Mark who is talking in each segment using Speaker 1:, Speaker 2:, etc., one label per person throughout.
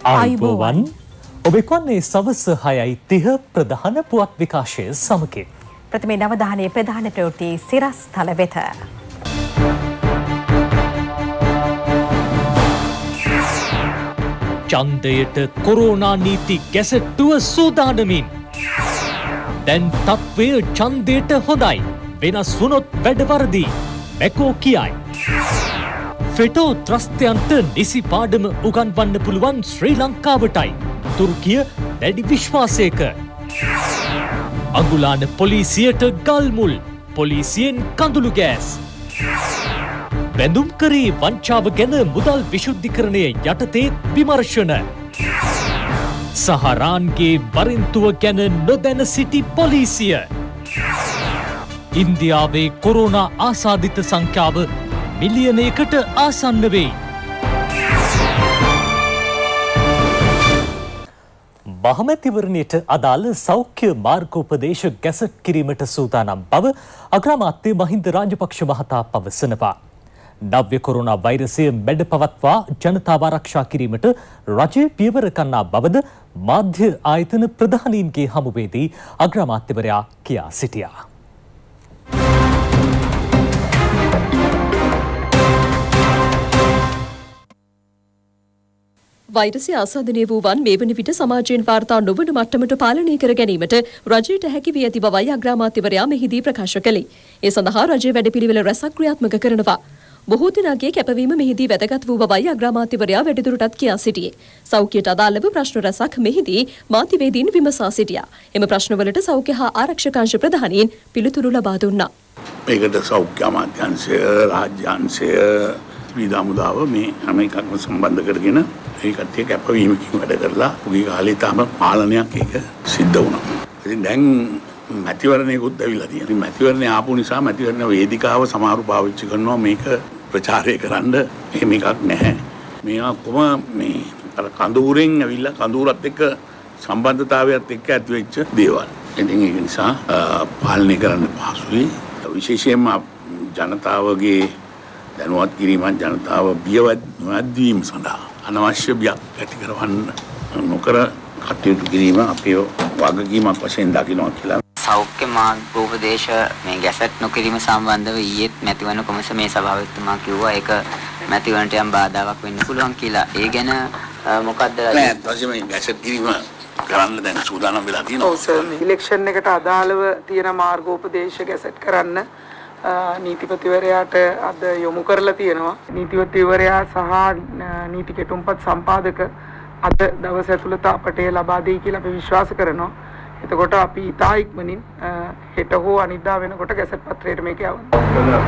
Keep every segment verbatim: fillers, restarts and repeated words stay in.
Speaker 1: ආයුබෝවන් ඔබ එක්වන්නේ සවස් හයයි තිහ ප්‍රධාන පුවත් විකාශය සමගින්
Speaker 2: ප්‍රථම නවධානයේ ප්‍රධාන ප්‍රවෘත්ති සිරස් තල වෙත.
Speaker 1: ඡන්දයට කොරෝනා නීති ගැසට්ටුව සූදානමින් දැන් තත්වය ඡන්දයට හොඳයි වෙනස් වුණොත් වැඩ වරදී මැකෝ කියයි. ෆෙටෝ ත්‍රස්තයන්ට නිසි පාඩම උගන්වන්න පුළුවන් ශ්‍රී ලංකාවටයි තුර්කිය දැඩි විශ්වාසයක. අඟුලාන පොලිසියට ගල්මුල් පොලිසියෙන් කඳුළු ගෑස්. බැඳුම්කරී වංචාව ගැන මුදල් විශුද්ධිකරණය යටතේ විමර්ශන. සහරාන්ගේ වරින්තුව ගැන නොදැන සිටි පොලිසිය. ඉන්දියාවේ කොරෝනා ආසාදිත සංඛ්‍යාව මිලියනයකට ආසන්න වෙයි. මහමැතිවරණයට අදාළ සෞඛ්‍ය මාර්ගෝපදේශ ගැසට් කිරීමට සූදානම් බව අග්‍රාමාත්‍ය මහින්ද රාජපක්ෂ මහතා පවසනවා. නව්‍ය කොරෝනා වෛරසය මැඩ පවත්වා ජනතාව ආරක්ෂා කිරීමට රජය පියවර ගන්නා බවද මාධ්‍ය ආයතන ප්‍රධානීන්ගේ හමුවේදී අග්‍රාමාත්‍යවරයා කියා සිටියා.
Speaker 3: වෛරසය ආසාදනය වූවන් මේ වන විට සමාජයෙන් වාර්තා නොවන මට්ටමට පාලනය කර ගැනීමට රජයට හැකි වී ඇති බවයි අග්‍රාමාත්‍යවරයා මෙහිදී ප්‍රකාශ කළේ. ඒ සඳහා රජය වැඩපිළිවෙල රැසක් ක්‍රියාත්මක කරනවා. බොහෝ දෙනාගේ කැපවීම මෙහිදී වැදගත් වූ බවයි අග්‍රාමාත්‍යවරයා වැඩිදුරටත් කියා සිටියේ. සෞඛ්‍යයට අදාළව ප්‍රශ්න රැසක් මෙහිදී මාධ්‍යවේදීන් විමසා සිටියා. එම ප්‍රශ්නවලට සෞඛ්‍ය හා ආරක්ෂකාංශ ප්‍රධානීන් පිළිතුරු ලබා දුන්නා.
Speaker 4: මේකට සෞඛ්‍ය අමාත්‍යාංශය, රාජ්‍ය අංශය, විවිධ හමුදාව මේ හැම එකක්ම සම්බන්ධ කරගෙන ඒ කට්ටිය කැපවීමකින් වැඩ කරලා උගේ කාලේ තාම පාලනයක් ඒක සිද්ධ වුණා. ඉතින් දැන් මැතිවරණයකුත් ඇවිල්ලා තියෙනවා. ඉතින් මැතිවරණය ආපු නිසා මැතිවරණ වේදිකාව සමහරු පාවිච්චි කරනවා මේක ප්‍රචාරය කරන්න. එහෙම එකක් නැහැ. මේවා කොහොම මේ අර කඳුරෙන් ඇවිල්ලා කඳුරත් එක්ක සම්බන්ධතාවයත් එක්ක ඇති වෙච්ච දේවල්. ඉතින් ඒක නිසා පාලනය කරන්න පහසුයි. විශේෂයෙන්ම ජනතාවගේ දැනුවත් කිරීමත් ජනතාව බියවත් නොවැද්වීම සඳහා අනවශ්‍ය බියක් ඇති කරවන්න නොකර කටයුතු කිරීම අපේ වගකීමක් වශයෙන් දකිනවා කියලා.
Speaker 5: සෞඛ්‍ය මාර්ගෝපදේශ මේ ගැසට් නොකිරීම සම්බන්ධව ඊයේත් මැතිවරණ කොමිසමේ සභාවතුමා කිව්වා ඒක මැතිවරණට යම් බාධාවක් වෙන්න පුළුවන් කියලා. ඒ ගැන මොකක්ද
Speaker 4: නෑ ඊපස්සේ මේ ගැසට් කිරීම කරන්න දැන් සූදානම් වෙලා තියෙනවා.
Speaker 6: ඔව් සර් ඉලෙක්ෂන් එකට අදාළව තියෙන මාර්ගෝපදේශ ගැසට් කරන්න නීතිපතිවරයාට අද යොමු කරලා තියෙනවා. නීතිපතිවරයා සහ නීති කෙටුම්පත් සම්පාදක අද දවස් ඇතුළත අපට ලබා දෙයි කියලා අපි විශ්වාස කරනවා. එතකොට අපි ඉතා ඉක්මනින් හෙට හෝ අනිද්දා වෙනකොට ගැසට් පත්‍රයට මේක යවනවා.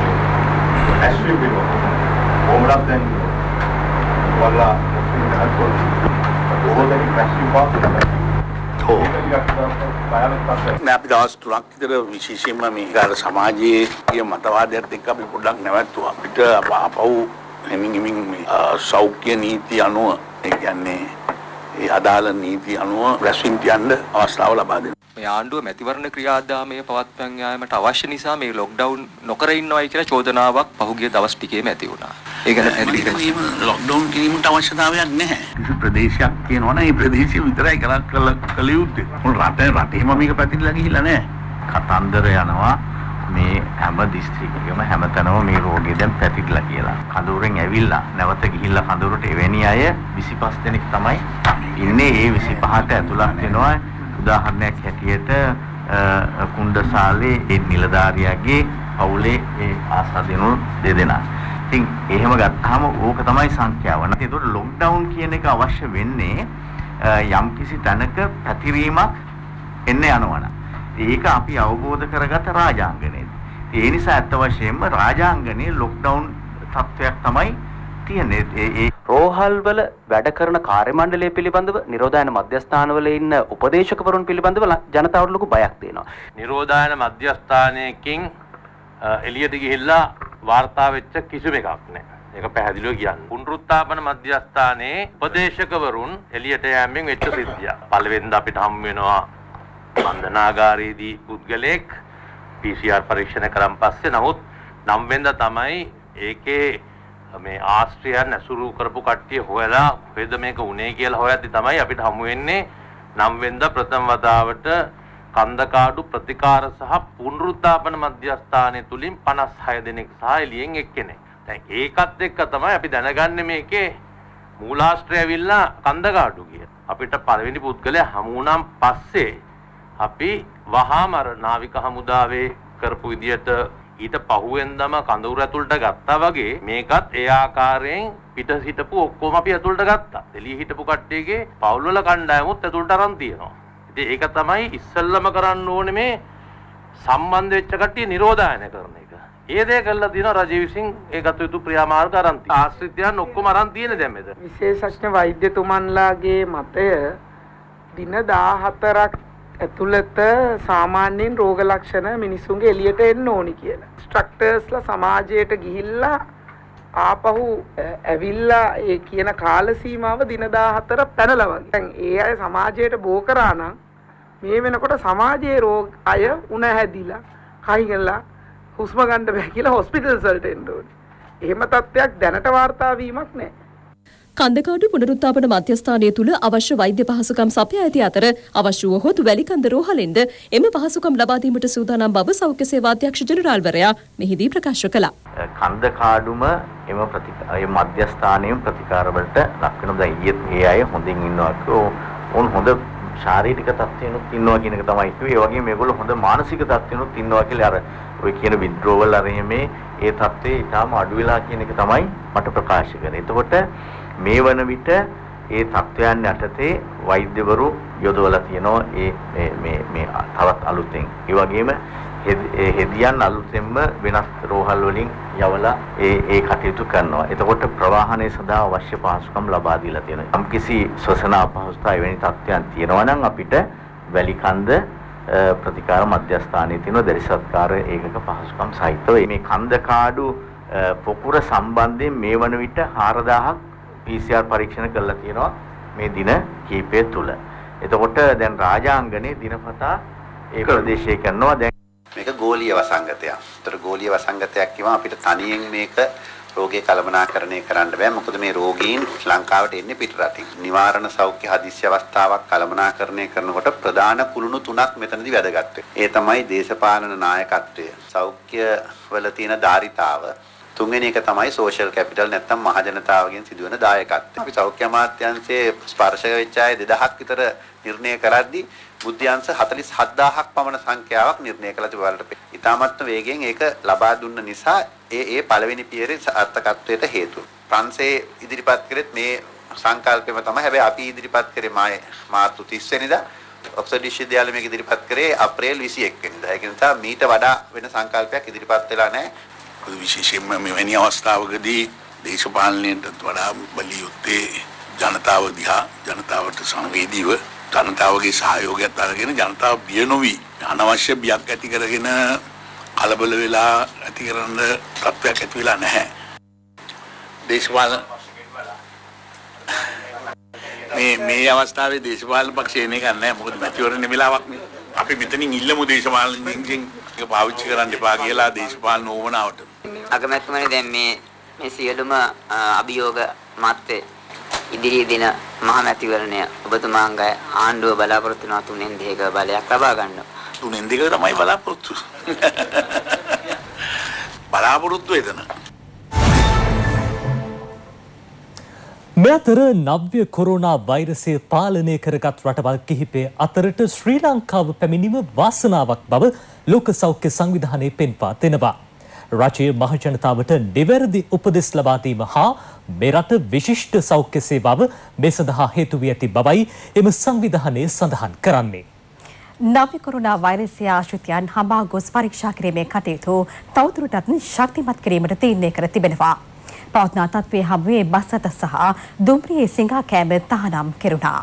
Speaker 4: අපි දවස් තුනක් විතර විශේෂයෙන්ම මේ කාර සමාජයේ මතවාදයත් එක්ක අපි පොඩ්ඩක් නැවතුවා. අපිට අපව හැමින් හැමින් මේ සෞඛ්‍ය නීති අනුව ඒ කියන්නේ ඒ අදාළ නීති අනුව රැස්වීම තියන්න අවස්ථාව ලබා දෙනවා.
Speaker 7: මේ ආණ්ඩුව මැතිවරණ ක්‍රියාදාමය පවත්වන යාමට අවශ්‍ය නිසා මේ ලොක්ඩවුන් නොකර ඉන්නවයි කියලා චෝදනාවක් පහුගිය දවස් ටිකේම ඇති වුණා. ඒ ගැන පැහැදිලි
Speaker 4: ලොක්ඩවුන් කිරීමට අවශ්‍යතාවයක් නැහැ. කිසි ප්‍රදේශයක් තියෙනවනේ ඒ ප්‍රදේශය විතරයි කරා කළ යුත්තේ. මොන රටේ රටේම මේක පැතිරලා ගිහිල්ලා නැහැ.
Speaker 8: කතන්දර යනවා මේ හැම දිස්ත්‍රික්කයකම හැමතැනම මේ රෝගය දැන් පැතිරලා කියලා. කඳුරෙන් ඇවිල්ලා නැවත ගිහිල්ලා කඳුරට එවැනි අය විසිපස් දෙනෙක් තමයි ඉන්නේ. ඒ විසිපහට ඇතුළත් වෙනවා. උදාහරණයක් හැටියට කුණ්ඩසාලේ ඒ නිලධාරියාගේ පවුලේ ඒ ආසාදිනු දෙදෙනා. ඉතින් එහෙම ගත්තාම ඕක තමයි සංඛ්‍යාව. නැත්නම් ඒතකොට ලොක්ඩවුන් කියන එක අවශ්‍ය වෙන්නේ යම්කිසි තැනක පැතිරීමක් එන්න යනවනම්. ඒක අපි අවබෝධ කරගත රාජාංගනේ. ඒ නිසා අත්ත වශයෙන්ම රාජාංගනේ ලොක්ඩවුන් තත්වයක් තමයි තියෙන්නේ. ඒ
Speaker 9: රෝහල් වල වැඩ කරන කාර්ය මණ්ඩලය පිළිබඳව නිරෝධායන මධ්‍යස්ථානවල ඉන්න උපදේශකවරුන් පිළිබඳව ජනතාවට ලොකු බයක් තියෙනවා.
Speaker 10: නිරෝධායන මධ්‍යස්ථානයකින් එළියට ගිහිල්ලා වාර්තා වෙච්ච කිසිම එකක් නැහැ. ඒක පැහැදිලිව කියන්නේ. පුනරුත්ථාපන මධ්‍යස්ථානයේ උපදේශකවරුන් එළියට යෑමෙන් වෙච්ච සිද්ධිය. පළවෙනිද අපිට හම් වෙනවා බන්ධනාගාරයේදී පුද්ගලෙක් පී සී ආර් පරීක්ෂණ කරන් පස්සේ නමුත් නම් වෙනදා තමයි ඒකේ මේ ආස්ට්‍රියන් ඇසුරු කරපු කට්ටිය හොයලා වේද මේක උනේ කියලා හොයද්දි තමයි අපිට හමු වෙන්නේ නම් වෙනදා ප්‍රථම වතාවට කන්දකාඩු ප්‍රතිකාර සහ පුනරුත්ථාපන මධ්‍යස්ථානය තුලින් පනස් හය දෙනෙක් සහ එළියෙන් එක්කෙනෙක්. දැන් ඒකත් එක්ක තමයි අපි දැනගන්නේ මේකේ මූලාශ්‍රය ඇවිල්ලා කන්දකාඩු කිය. අපිට පළවෙනි පුද්ගලයා හමු වුණාන් පස්සේ අපි වහාම අර නාවික හමුදාවේ කරපු විදියට ඊට පහුවෙන්දම කඳවුර ඇතුළට ගත්තා වගේ මේකත් ඒ ආකාරයෙන් පිට හිටපු ඔක්කොම අපි ඇතුළට ගත්තා. එළිය හිටපු කට්ටියගේ පවුල් වල කණ්ඩායමුත් ඇතුළට අරන් තියෙනවා. ඉතින් ඒක තමයි ඉස්සෙල්ලම කරන්න ඕනේ මේ සම්බන්ධ වෙච්ච කට්ටිය නිරෝධායන කරන එක. ඒ දේ කළා දින රජය විසින් ඒකට යුතු ක්‍රියාමාර්ග අරන් තියෙනවා. ආශ්‍රිතයන් ඔක්කොම අරන් තියෙන දැන් මෙතන.
Speaker 6: විශේෂඥ වෛද්‍යතුමන්ලාගේ මතය දින දාහතරක් ඇතුළත සාමාන්‍යයෙන් රෝග ලක්ෂණ මිනිසුන්ගේ එළියට එන්න ඕනි කියලා. ස්ට්‍රක්චර්ස්ලා සමාජයට ගිහිල්ලා ආපහු ඇවිල්ලා ඒ කියන කාල සීමාව දින දාහතර පැනලා වගේ. දැන් ඒ අය සමාජයට බෝ කරා නම් මේ වෙනකොට සමාජයේ රෝග අය උණ හැදිලා කයිගලා හුස්ම ගන්න බැහැ කියලා හොස්පිටල්ස් වලට එන්න ඕනේ. එහෙම තත්ත්වයක් දැනට වාර්තා වීමක් නැහැ.
Speaker 3: කන්දකාඩු පුනරුත්ථාපන මධ්‍යස්ථානය තුළ අවශ්‍ය වෛද්‍ය පහසුකම් සපයා ඇති අතර අවශ්‍ය වූහොත් වැලිකන්ද රෝහලෙන්ද එම පහසුකම් ලබා දීමට සූදානම් බව සෞඛ්‍ය සේවා අධ්‍යක්ෂ ජෙනරාල්වරයා මෙහිදී ප්‍රකාශ කළා.
Speaker 8: කන්දකාඩුම එම ප්‍රතිකාර මධ්‍යස්ථානයේ ප්‍රතිකාර වලට ලක් වෙනවා. දැන් ඊයේ මේ අය හොඳින් ඉන්නවා. ඕන් හොඳ ශාරීරික තත්ත්වෙනුත් ඉන්නවා කියන එක තමයි කිව්වේ. ඒ වගේම මේගොල්ලෝ හොඳ මානසික තත්ත්වෙනුත් ඉන්නවා කියලා අර ඔය කියන විද්‍රෝවල් අරෙහිමේ ඒ තත්ත්වේ ඊටාම අඩු වෙලා කියන එක තමයි මට ප්‍රකාශ කරන්නේ. එතකොට මේ වන විට ඒ තත්ත්වයන් යටතේ වෛද්‍යවරු යොදවලා තියෙනවා ඒ මේ මේ මේ තවත් අලුතෙන්. ඒ වගේම හෙදියන් අලුතෙන්ම වෙනස් රෝහල් වලින් යවලා ඒ ඒ කටයුතු කරනවා. එතකොට ප්‍රවාහනය සඳහා අවශ්‍ය පහසුකම් ලබා දීලා තියෙනවා. යම්කිසි ශ්වසන අපහසුතාවය වැනි තත්ත්වයන් තියෙනවා නම් අපිට වැලිකන්ද ප්‍රතිකාර මධ්‍යස්ථානයේ තියෙන දරිසත්කාර ඒකක පහසුකම් සහිතව මේ කන්දකාඩු පොකුර සම්බන්ධයෙන් මේ වන විට හාරදාහක් පී සී ආර් පරීක්ෂණ කරලා තියෙනවා මේ දින කිහිපය තුල. එතකොට දැන් රාජාංගනේ දිනපතා ඒ ප්‍රදේශයේ කරනවා. දැන්
Speaker 11: මේක ගෝලීය වසංගතයක්. ඒතර ගෝලීය වසංගතයක් කියවම අපිට තනියෙන් මේක රෝගී කළමනාකරණය කරන්න බෑ. මොකද මේ රෝගීන් ලංකාවට එන්නේ පිට රටින්. නිවාරණ සෞඛ්‍ය හදිස්සි අවස්ථාවක් කළමනාකරණය කරනකොට ප්‍රධාන කුළුණු තුනක් මෙතනදී වැදගත් වෙනවා. ඒ තමයි දේශපාලන නායකත්වය, සෞඛ්‍ය වල තියෙන ධාරිතාව, තුන්වෙනි එක තමයි සෝෂල් කැපිටල් නැත්නම් මහජනතාවගෙන් සිදුවන දායකත්වය. අපි සෞඛ්‍ය අමාත්‍යාංශයේ ස්පර්ශ වෙච්ච අය දෙදහසක් විතර නිර්ණය කරද්දී බුද්ධ්‍යංශ හතළිස් හත්දාහක් පමණ සංඛ්‍යාවක් නිර්ණය කළ තිබවලට ඉතාමත්ම වේගෙන් ඒක ලබා දුන්න නිසා ඒ ඒ පළවෙනි පියවරේ සාර්ථකත්වයට හේතුව. ප්‍රංශයේ ඉදිරිපත් කරෙත් මේ සංකල්පෙම තමයි. හැබැයි අපි ඉදිරිපත් කරේ මාර්තු තිස් වෙනිදා. ඔක්ස්ෆර්ඩ් විශ්වවිද්‍යාලය මේක ඉදිරිපත් කරේ අප්‍රේල් විසි එක් වෙනිදා. ඒක නිසා මීට වඩා වෙන සංකල්පයක් ඉදිරිපත් වෙලා නැහැ.
Speaker 4: විශේෂයෙන්ම මෙවැනි අවස්ථාවකදී දේශපාලනයට වඩා බලිය යුත්තේ ජනතාව දිහා ජනතාවට සංවේදීව ජනතාවගේ සහයෝගයත් අරගෙන ජනතාව බිය නොවි අනවශ්‍ය බියක් ඇති කරගෙන කලබල වෙලා ඇති කරන තත්ත්වයක් ඇති වෙලා නැහැ. දේශපාලන මේ මේ අවස්ථාවේ දේශපාලන පක්ෂේ එන්නේ නැහැ. මොකද මැතිවරණ වෙලාවක් නේ. අපි මෙතනින් ඉල්ලමු දේශපාලනයෙන් ඒක පාවිච්චි කරන්න එපා කියලා දේශපාලන ඕවනාවට.
Speaker 5: අගමැතිතුමනි දැන් මේ මේ සියලුම අභියෝග මැත්තේ ඉදිරි දින මහ මැතිවරණය ඔබතුමාගේ ආණ්ඩුව බලාපොරොත්තු වෙන තුනෙන් දෙක බලයක් ලබා ගන්නවා.
Speaker 4: තුනෙන් දෙක තමයි බලාපොරොත්තු. බලාපොරොත්තු වේදන.
Speaker 1: මේ අතර නව්‍ය කොරෝනා වෛරසය පාලනය කරගත් රටවල් කිහිපය අතරට ශ්‍රී ලංකාව පැමිණීම වාසනාවක් බව ලෝක සෞඛ්‍ය සංවිධානය පෙන්වා දෙනවා. රජයේ මහජනතාවට නිවැරදි උපදෙස් ලබා දීම හා මේ රට විශිෂ්ට සෞඛ්‍ය සේවාව මේ සඳහා හේතු වී ඇති බවයි එම සංවිධානය සඳහන් කරන්නේ.
Speaker 2: නව්‍ය කොරෝනා වෛරසය ආශ්‍රිතයන් හඹා ගොස් පරීක්ෂා කිරීමේ කටයුතු තවදුරටත් ශක්තිමත් කිරීමට තීරණය කර තිබෙනවා. පවත්නා තත්ත්වයේ හමුවේ බස්සට සහ දුම්රියේ සිඟා කෑම තහනම් කෙරුණා.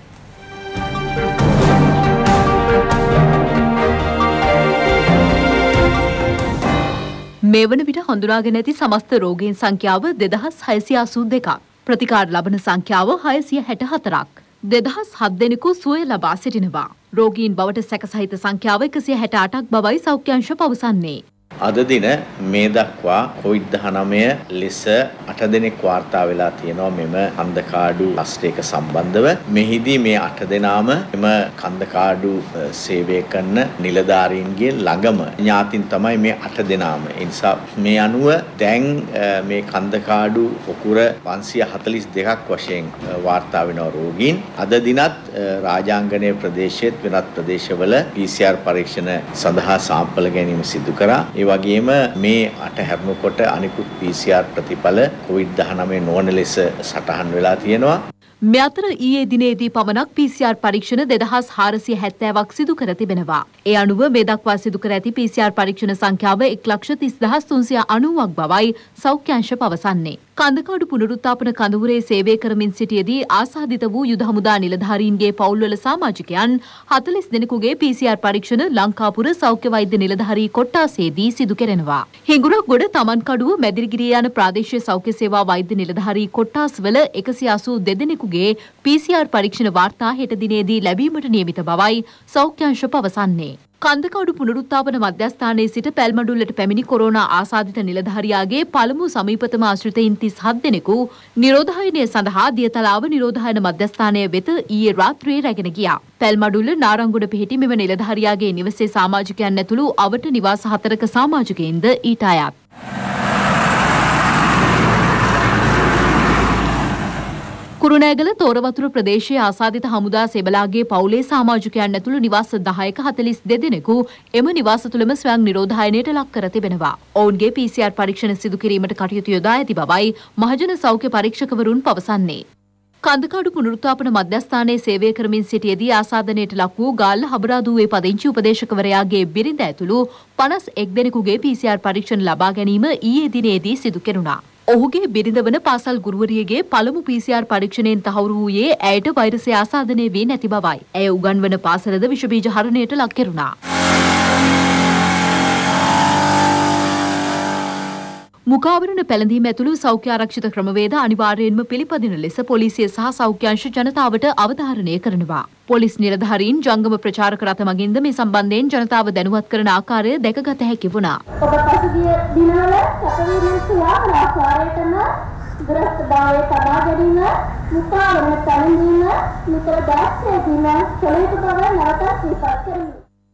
Speaker 12: මේ වන විට හඳුනාගෙන ඇති සමස්ත රෝගීන් සංඛ්‍යාව දෙදහස් හයසිය අසූ දෙකක්. ප්‍රතිකාර ලබන සංඛ්‍යාව හයසිය හැට හතරක්. දෙදහස් හත් දෙනෙකු සුවය ලබා සිටිනවා. රෝගීන් බවට සැකසහිත සංඛ්‍යාව එකසිය හැට අටක් බවයි සෞඛ්‍ය අංශ පවසන්නේ.
Speaker 8: අද දින මේ දක්වා කොවිඩ් දහනවය ලෙස අට දෙනෙක් වාර්තා වෙලා තියෙනවා මෙම කන්දකාඩු රාෂ්ට්‍රයක සම්බන්ධව. මෙහිදී මේ අට දෙනාම එම කන්දකාඩු සේවය කරන නිලධාරීන්ගේ ළඟම ඥාතින් තමයි මේ අට දෙනාම. ඒ නිසා මේ අනුව දැන් මේ කන්දකාඩු පොකුර පන්සිය හතළිස් දෙකක් වශයෙන් වාර්තා වෙනවා රෝගීන්. අද දිනත් රාජාංගනයේ ප්‍රදේශයේත් වෙනත් ප්‍රදේශවල පී සී ආර් පරීක්ෂණ සඳහා සාම්පල ගැනීම සිදු කරා. ඒ වගේම මේ අට හැරුණකොට අනිකුත් පී සී ආර් ප්‍රතිඵල කොවිඩ් දහනවය නොවන ලෙස සටහන් වෙලා තියෙනවා.
Speaker 12: මේ අතර ඊයේ දිනේදී පමණක් පී සී ආර් පරීක්ෂණ දෙදහස් හාරසිය හැත්තෑවක් සිදු කර තිබෙනවා. ඒ අනුව මේ දක්වා සිදු කර ඇති පී සී ආර් පරීක්ෂණ සංඛ්‍යාව එක් ලක්ෂ තිස් දහස් තුන්සිය අනූවක් බවයි සෞඛ්‍යංශ පවසන්නේ. කන්දකාඩු පුනරුත්ථාපන කඳවුරේ සේවය කරමින් සිටියේදී ආසාදිත වූ යුද හමුදා නිලධාරීන්ගේ පවුල්වල සමාජිකයන් හතළිස් දෙනෙකුගේ පී සී ආර් පරීක්ෂණ ලංකාපුර සෞඛ්‍ය වෛද්‍ය නිලධාරී කොට්ටාසේදී සිදු කෙරෙනවා. හිඟුරක්ගොඩ තමන්කඩුව මැදිරිගිරිය යන ප්‍රාදේශීය සෞඛ්‍ය සේවා වෛද්‍ය නිලධාරී කොට්ටාස්වල එකසිය අසූ දෙදෙනෙකුගේ පී සී ආර් පරීක්ෂණ වාර්තා හෙට දිනේදී ලැබීමට නියමිත බවයි සෞඛ්‍යංශ පවසන්නේ. කන්දකාඩු පුනරුත්ථාපන මධ්‍යස්ථානයේ සිට පැල්මඩුල්ලට පැමිණි කොරෝනා ආසාදිත නිලධාරියාගේ පළමු සමීපතම ආශ්‍රිතයින් තිස් හත් දෙනෙකු නිරෝධායනය සඳහා දියතලාව නිරෝධායන මධ්‍යස්ථානය වෙත ඊයේ රාත්‍රියේ රැගෙන ගියා. පැල්මඩුල්ල නාරංගොඩ පිහිටි මෙම නිලධාරියාගේ නිවසේ සමාජිකයන් ඇතුළු අවට නිවාස හතරක සමාජිකයින්ද ඊට අයත්. කුරුණෑගල තෝරවතුර ප්‍රදේශයේ ආසාදිත හමුදා සෙබලාගේ පවුලේ සමාජිකයන් ඇතුළු නිවාස දහයක හතළිස් දෙදෙනෙකු එම නිවාස තුළම ස්වයං නිරෝධායනයට ලක් කර තිබෙනවා. ඔවුන්ගේ පී සී ආර් පරීක්ෂණ සිදු කිරීමට කටයුතු යොදා ඇති බවයි මහජන සෞඛ්‍ය පරීක්ෂකවරුන් පවසන්නේ. කන්දකාඩු පුනරුත්ථාපන මධ්‍යස්ථානයේ සේවය කරමින් සිටියේදී ආසාදනයට ලක් වූ ගාල්ල හබරාදුවේ පදිංචි උපදේශකවරයාගේ බිරිඳ ඇතුළු පනස් එක් දෙනෙකුගේ පී සී ආර් පරීක්ෂණ ලබා ගැනීම ඊයේ දිනේදී සිදු කෙරුණා. ඔහුගේ බිරිඳ වන පාසල් ගුරුවරියගේ පළමු පී සී ආර් පරීක්ෂණයෙන් තහවුරු වූයේ ඇයට වෛරසය ආසාදනය වී නැති බවයි. ඇය උගන්වන පාසලද විෂ බීජ හරණයට ලක් කෙරුණා. මුඛාවරණ පැළඳීම ඇතුළු සෞඛ්‍ය ආරක්ෂිත ක්‍රමවේද අනිවාර්යයෙන්ම පිළිපදින ලෙස පොලිසිය සහ සෞඛ්‍යංශ ජනතාවට අවධාරණය කරනවා. පොලිස් නිලධාරීන් ජංගම ප්‍රචාරක රථ මගින්ද මේ සම්බන්ධයෙන් ජනතාව දැනුවත් කරන ආකාරය දැකගත හැකි වුණා.
Speaker 13: ඔබ පසුගිය දිනවල සැපවීමේ සුළා ආකාරයටම දුරස්ථභාවයේ තබා ගැනීම, මුඛාවරණ පැළඳීම, නිතර දැක්සේ දින සොලිත බව නැවත සිහිපත් කරමි.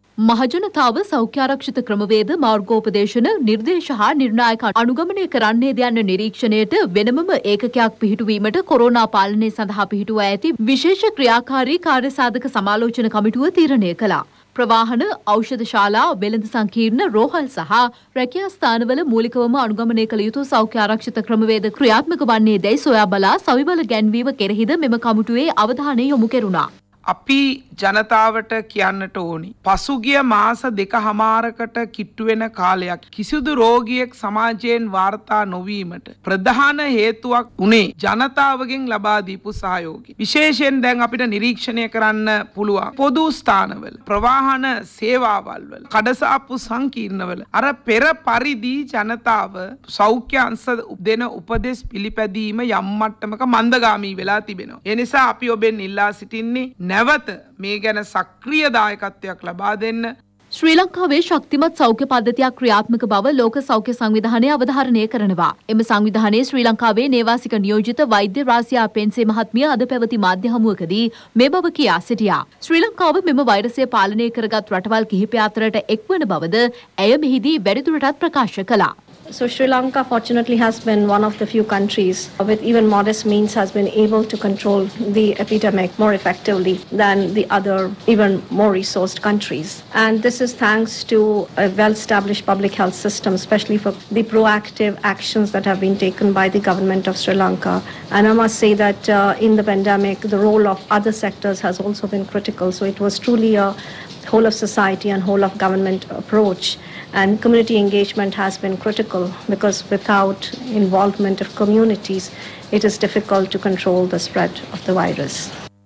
Speaker 12: මහජනතාව සෞඛ්‍ය ආරක්ෂිත ක්‍රමවේද මාර්ගෝපදේශන නිර්දේශ හා නිර්ණායක අනුගමනය කරන්නේද යන නිරීක්ෂණයට වෙනමම ඒකකයක් පිහිටුවීමට කොරෝනා පාලනය සඳහා පිහිටුවා ඇති විශේෂ ක්‍රියාකාරී කාර්යසාධක සමාලෝචන කමිටුව තීරණය කළා. ප්‍රවාහන, ඖෂධ ශාලා, වෙළඳ සංකීර්ණ, රෝහල් සහ රැකියා ස්ථානවල මූලිකවම අනුගමනය කළ යුතු සෞඛ්‍ය ආරක්ෂිත ක්‍රමවේද ක්‍රියාත්මක වන්නේ දැයි සොයා බලා සවිබල ගැන්වීම කෙරෙහිද මෙම කමිටුවේ අවධානය යොමු කෙරුණා.
Speaker 6: අපි ජනතාවට කියන්නට ඕනි. පසුගිය මාස දෙක හමාරකට කිට්ටු වෙන කාලයක් කිසිදු රෝගියෙක් සමාජයෙන් වාර්තා නොවීමට ප්‍රධාන හේතුවක් උනේ ජනතාවගෙන් ලබා දීපු සහයෝගය. විශේෂයෙන් දැන් අපිට නිරීක්ෂණය කරන්න පුළුවන් පොදු ස්ථානවල, ප්‍රවාහන සේවාවල් වල, කඩසාප්පු සංකීර්ණවල අර පෙර පරිදි ජනතාව සෞඛ්‍ය අංශ දෙන උපදෙස් පිළිපැදීම යම් මට්ටමක මන්දගාමී වෙලා තිබෙනවා. ඒ නිසා අපි ඔබෙන් ඉල්ලා සිටින්නේ නැවත මේ ගැන සක්‍රීය දායකත්වයක් ලබා දෙන්න.
Speaker 12: ශ්‍රී ලංකාවේ ශක්තිමත් සෞඛ්‍ය පද්ධතියක් ක්‍රියාත්මක බව ලෝක සෞඛ්‍ය සංවිධානය අවධාරණය කරනවා. එම සංවිධානයේ ශ්‍රී ලංකාවේ නේවාසික නියෝජිත වෛද්‍ය රාසියා පෙන්සේ මහත්මිය අද පැවති මාධ්‍ය හමුවකදී මේ බව කියා සිටියා. ශ්‍රී ලංකාව මෙම වෛරසය පාලනය කරගත් රටවල් කිහිපය අතරට එක්වන බවද ඇය මෙහිදී වැඩිදුරටත් ප්‍රකාශ කළා.
Speaker 14: So Sri Lanka fortunately has been one of the few countries with even modest means has been able to control the epidemic more effectively than the other even more resourced countries. And this is thanks to a well-established public health system, especially for the proactive actions that have been taken by the government of Sri Lanka. And I must say that uh, in the pandemic, the role of other sectors has also been critical. So it was truly a whole of society and whole of government approach. And community engagement has been critical because without involvement of communities, it is difficult to control the spread of the virus.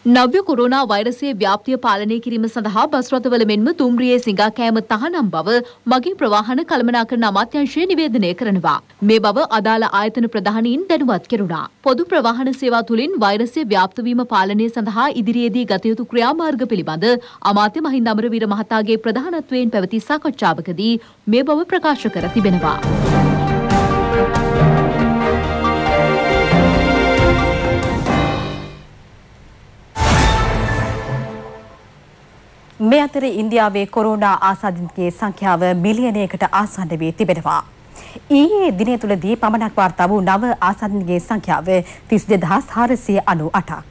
Speaker 12: නව්‍ය corona වෛරසයේ ව්‍යාප්තිය පාලනය කිරීම සඳහා bus රථවල මෙන්ම දුම්රියේ සිඟා කෑම තහනම් බව මගී ප්‍රවාහන කළමනාකරන අමාත්‍යාංශය නිවේදනය කරනවා. මේ බව අදාළ ආයතන ප්‍රධානීන් දැනුවත් කෙරුණා. පොදු ප්‍රවාහන සේවා තුළින් වෛරසය ව්‍යාප්ත වීම පාලනය සඳහා ඉදිරියේදී ගත යුතු ක්‍රියාමාර්ග පිළිබඳ අමාත්‍ය මහින්ද අමරවීර මහතාගේ ප්‍රධානත්වයෙන් පැවති සාකච්ඡාවකදී මේ බව ප්‍රකාශ කර තිබෙනවා.
Speaker 2: මේ අතර ඉන්දියාවේ කොරෝනා ආසාදිතගේ සංඛ්‍යාව මිලියනයකට ආසන්න වී තිබෙනවා. ඊයේ දිනය තුලදී පමණක් වාර්තා වූ නව ආසන්නගේ සංඛ්‍යාව තිස් දෙදහස් හාරසිය අනූ අටක්.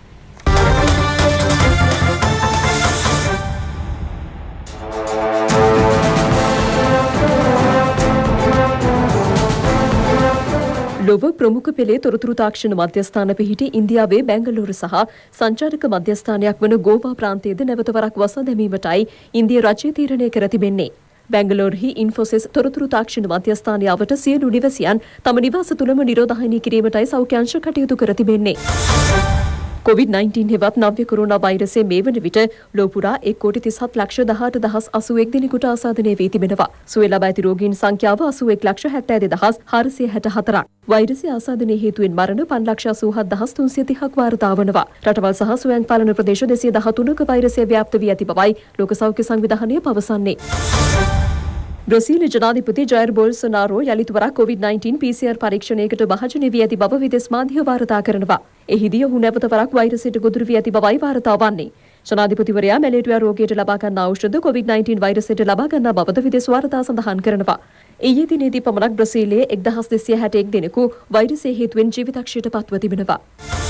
Speaker 3: ලොව ප්‍රමුඛ පෙළේ තොරතුරු තාක්ෂණ මධ්‍යස්ථාන පිහිටි ඉන්දියාවේ බැංගලෝර සහ සංචාරක මධ්‍යස්ථානයක් වන ගෝවා ප්‍රාන්තයේද නැවත වරක් වසා දැමීමටයි ඉන්දිය රජය තීරණය කර තිබෙන්නේ. බැංගලෝරෙහි ඉන්ෆෝසිස් තොරතුරු තාක්ෂණ මධ්‍යස්ථානය අවට සියලු නිවසියන් තම නිවාස තුළම නිරෝධායනය කිරීමටයි සෞඛ්‍ය අංශ කටයුතු කර තිබෙන්නේ. කොවිඩ් නයින්ටීන් හෙවත් නව්‍ය කොරෝනා වෛරසය මේ වන විට ලෝපුරා එක් කෝටි තිස්හත් ලක්ෂ දහඅට දහස් අසූ එක් දෙනෙකුට ආසාදනය වී තිබෙනවා. සුවය ලබා ඇති රෝගීන් සංඛ්‍යාව අසූ එක් ලක්ෂ හැත්තෑ දෙදහස් හාරසිය හැට හතරක්. වෛරසය ආසාදනය හේතුවෙන් මරණ පන්ස් ලක්ෂ අසූ හත් දහස් තුන්සිය තිහක් වාර්තා වනවා. රටවල් සහ ස්වයං පාලන ප්‍රදේශ දෙසිය දහතුනක වෛරසය ව්‍යාප්ත වී ඇති බවයි ලෝක සෞඛ්‍ය සංවිධානය පවසන්නේ. බ්‍රසීල් ජනාධිපති ජයර් බොල්සනාරෝ යළිත් වරක් COVID nineteen P C R පරීක්ෂණයකට භාජනය වී ඇති බව විදේශ මාධ්‍ය වාර්තා කරනවා. එහිදී ඔහු නැවත වරක් වෛරසයට ගොදුරු වී ඇති බවයි වාර්තා වන්නේ. ජනාධිපතිවරයා මැලේරියා රෝගයට ලබා ගන්නා ඖෂධ කොවිඩ් නයින්ටීන් වෛරසයට ලබා ගන්නා බවද විදේශ වාර්තා සඳහන් කරනවා. ඊයේ දිනේදී පමණක් බ්‍රසීලයේ එක්දහස් දෙසිය හැට එක් දෙනෙකු වෛරසය හේතුවෙන් ජීවිතක්ෂයට පත්ව තිබෙනවා.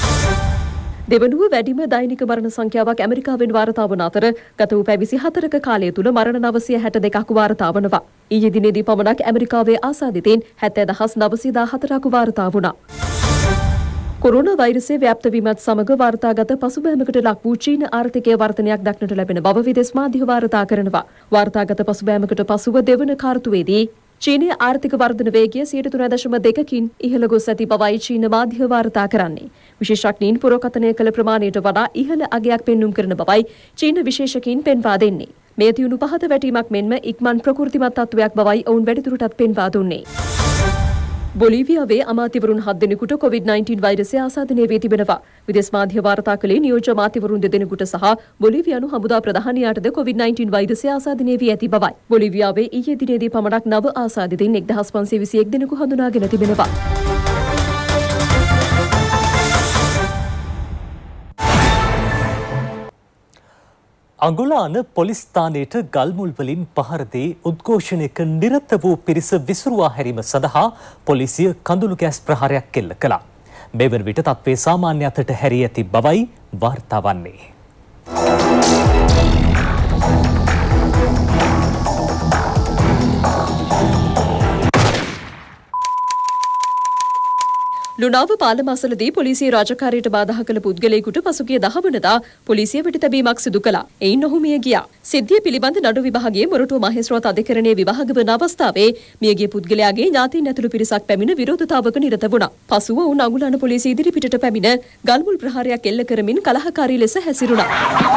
Speaker 3: දෙවනුව වැඩිම දෛනික මරණ සංඛ්‍යාවක් ඇමරිකාවෙන් වාර්තා වන අතර ගත වූ පැය විසිහතරක කාලය තුල මරණ නවසිය හැට දෙකක් වාර්තා වනවා. ඊයේ දිනේදී පමණක් ඇමරිකාවේ ආසාදිතයින් හැත්තෑ දහස් නවසිය දාහතරක් වාර්තා වුණා. කොරෝනා වෛරසය ව්‍යාප්ත වීමත් සමග වාර්තාගත පසුබෑමකට ලක් වූ චීන ආර්ථිකයේ වර්ධනයක් දක්නට ලැබෙන බව විදේශ මාධ්‍ය වාර්තා කරනවා. වාර්තාගත පසුබෑමකට පසුව දෙවන කාර්තුවේදී චීනයේ ආර්ථික වර්ධන වේගය සියයට තුන දශම දෙකකින් ඉහළ ගොස් ඇති බවයි චීන මාධ්‍ය වාර්තා කරන්නේ. විශේෂඥයින් පුරකථනය කළ ප්‍රමාණයට වඩා ඉහළ අගයක් පෙන්눔 කරන බවයි චීන විශේෂකයින් පෙන්වා දෙන්නේ. මේ තියුණු පහත වැටීමක් මෙන්ම ඉක්මන් ප්‍රකෘතිමත් තත්ත්වයක් බවයි ඔවුන් වැඩිදුරටත් පෙන්වා දුන්නේ. බොලීවියාවේ අමාත්‍යවරුන් හත් දෙනෙකුට කොවිඩ් නයින්ටීන් වෛරසය ආසාදනය වී තිබෙනවා. විදේශ මාධ්‍ය වාර්තා කළේ නියෝජ්‍ය අමාත්‍යවරුන් දෙදෙනෙකුට සහ බොලීවියානු හමුදා ප්‍රධානියාටද කොවිඩ් නයින්ටීන් වෛරසය ආසාදනය වී ඇති බවයි. බොලීවියාවේ ඊයේ දිනේදී පමණක් නව ආසාදිතයින් එක්දහස් පන්සිය විසි එක් දෙනෙකු හඳුනාගෙන තිබෙනවා.
Speaker 1: අඟුලාන පොලිස් ස්ථානයට ගල්මුල් වලින් පහර දී උද්ඝෝෂණයක නිරත වූ පිරිස විසිරුවා හැරීම සඳහා පොලිසිය කඳුළු ගෑස් ප්‍රහාරයක් එල්ල කළා. මේ වන විට තත්ත්වය සාමාන්‍ය අතට හැරී ඇති බවයි වාර්තා වන්නේ.
Speaker 3: ලුණාව පාලම අසලදී පොලිසිය රාජකාරියට බාධා කළ පුද්ගලයෙකුට පසුගිය දහ වනදා පොලිසිය වෙඩිතැබීමක් සිදු කළා. එයින් ඔහු මිය ගියා. සිද්ධිය පිළිබඳ නඩු විභාගයේ මොරටුව මහේස්ත්‍රාත් අධිකරණයේ විභාග වන අවස්ථාවේ මියගිය පුද්ගලයාගේ ඥාතීන් ඇතුළු පිරිසක් පැමිණ විරෝධතාවක නිරත වුණා. පසුව ඔවුන් අඟුලාන පොලිසිය ඉදිරිපිටට පැමිණ ගල්මුල් ප්‍රහාරයක් එල්ල කරමින් කලහකාරී ලෙස හැසිරුණා.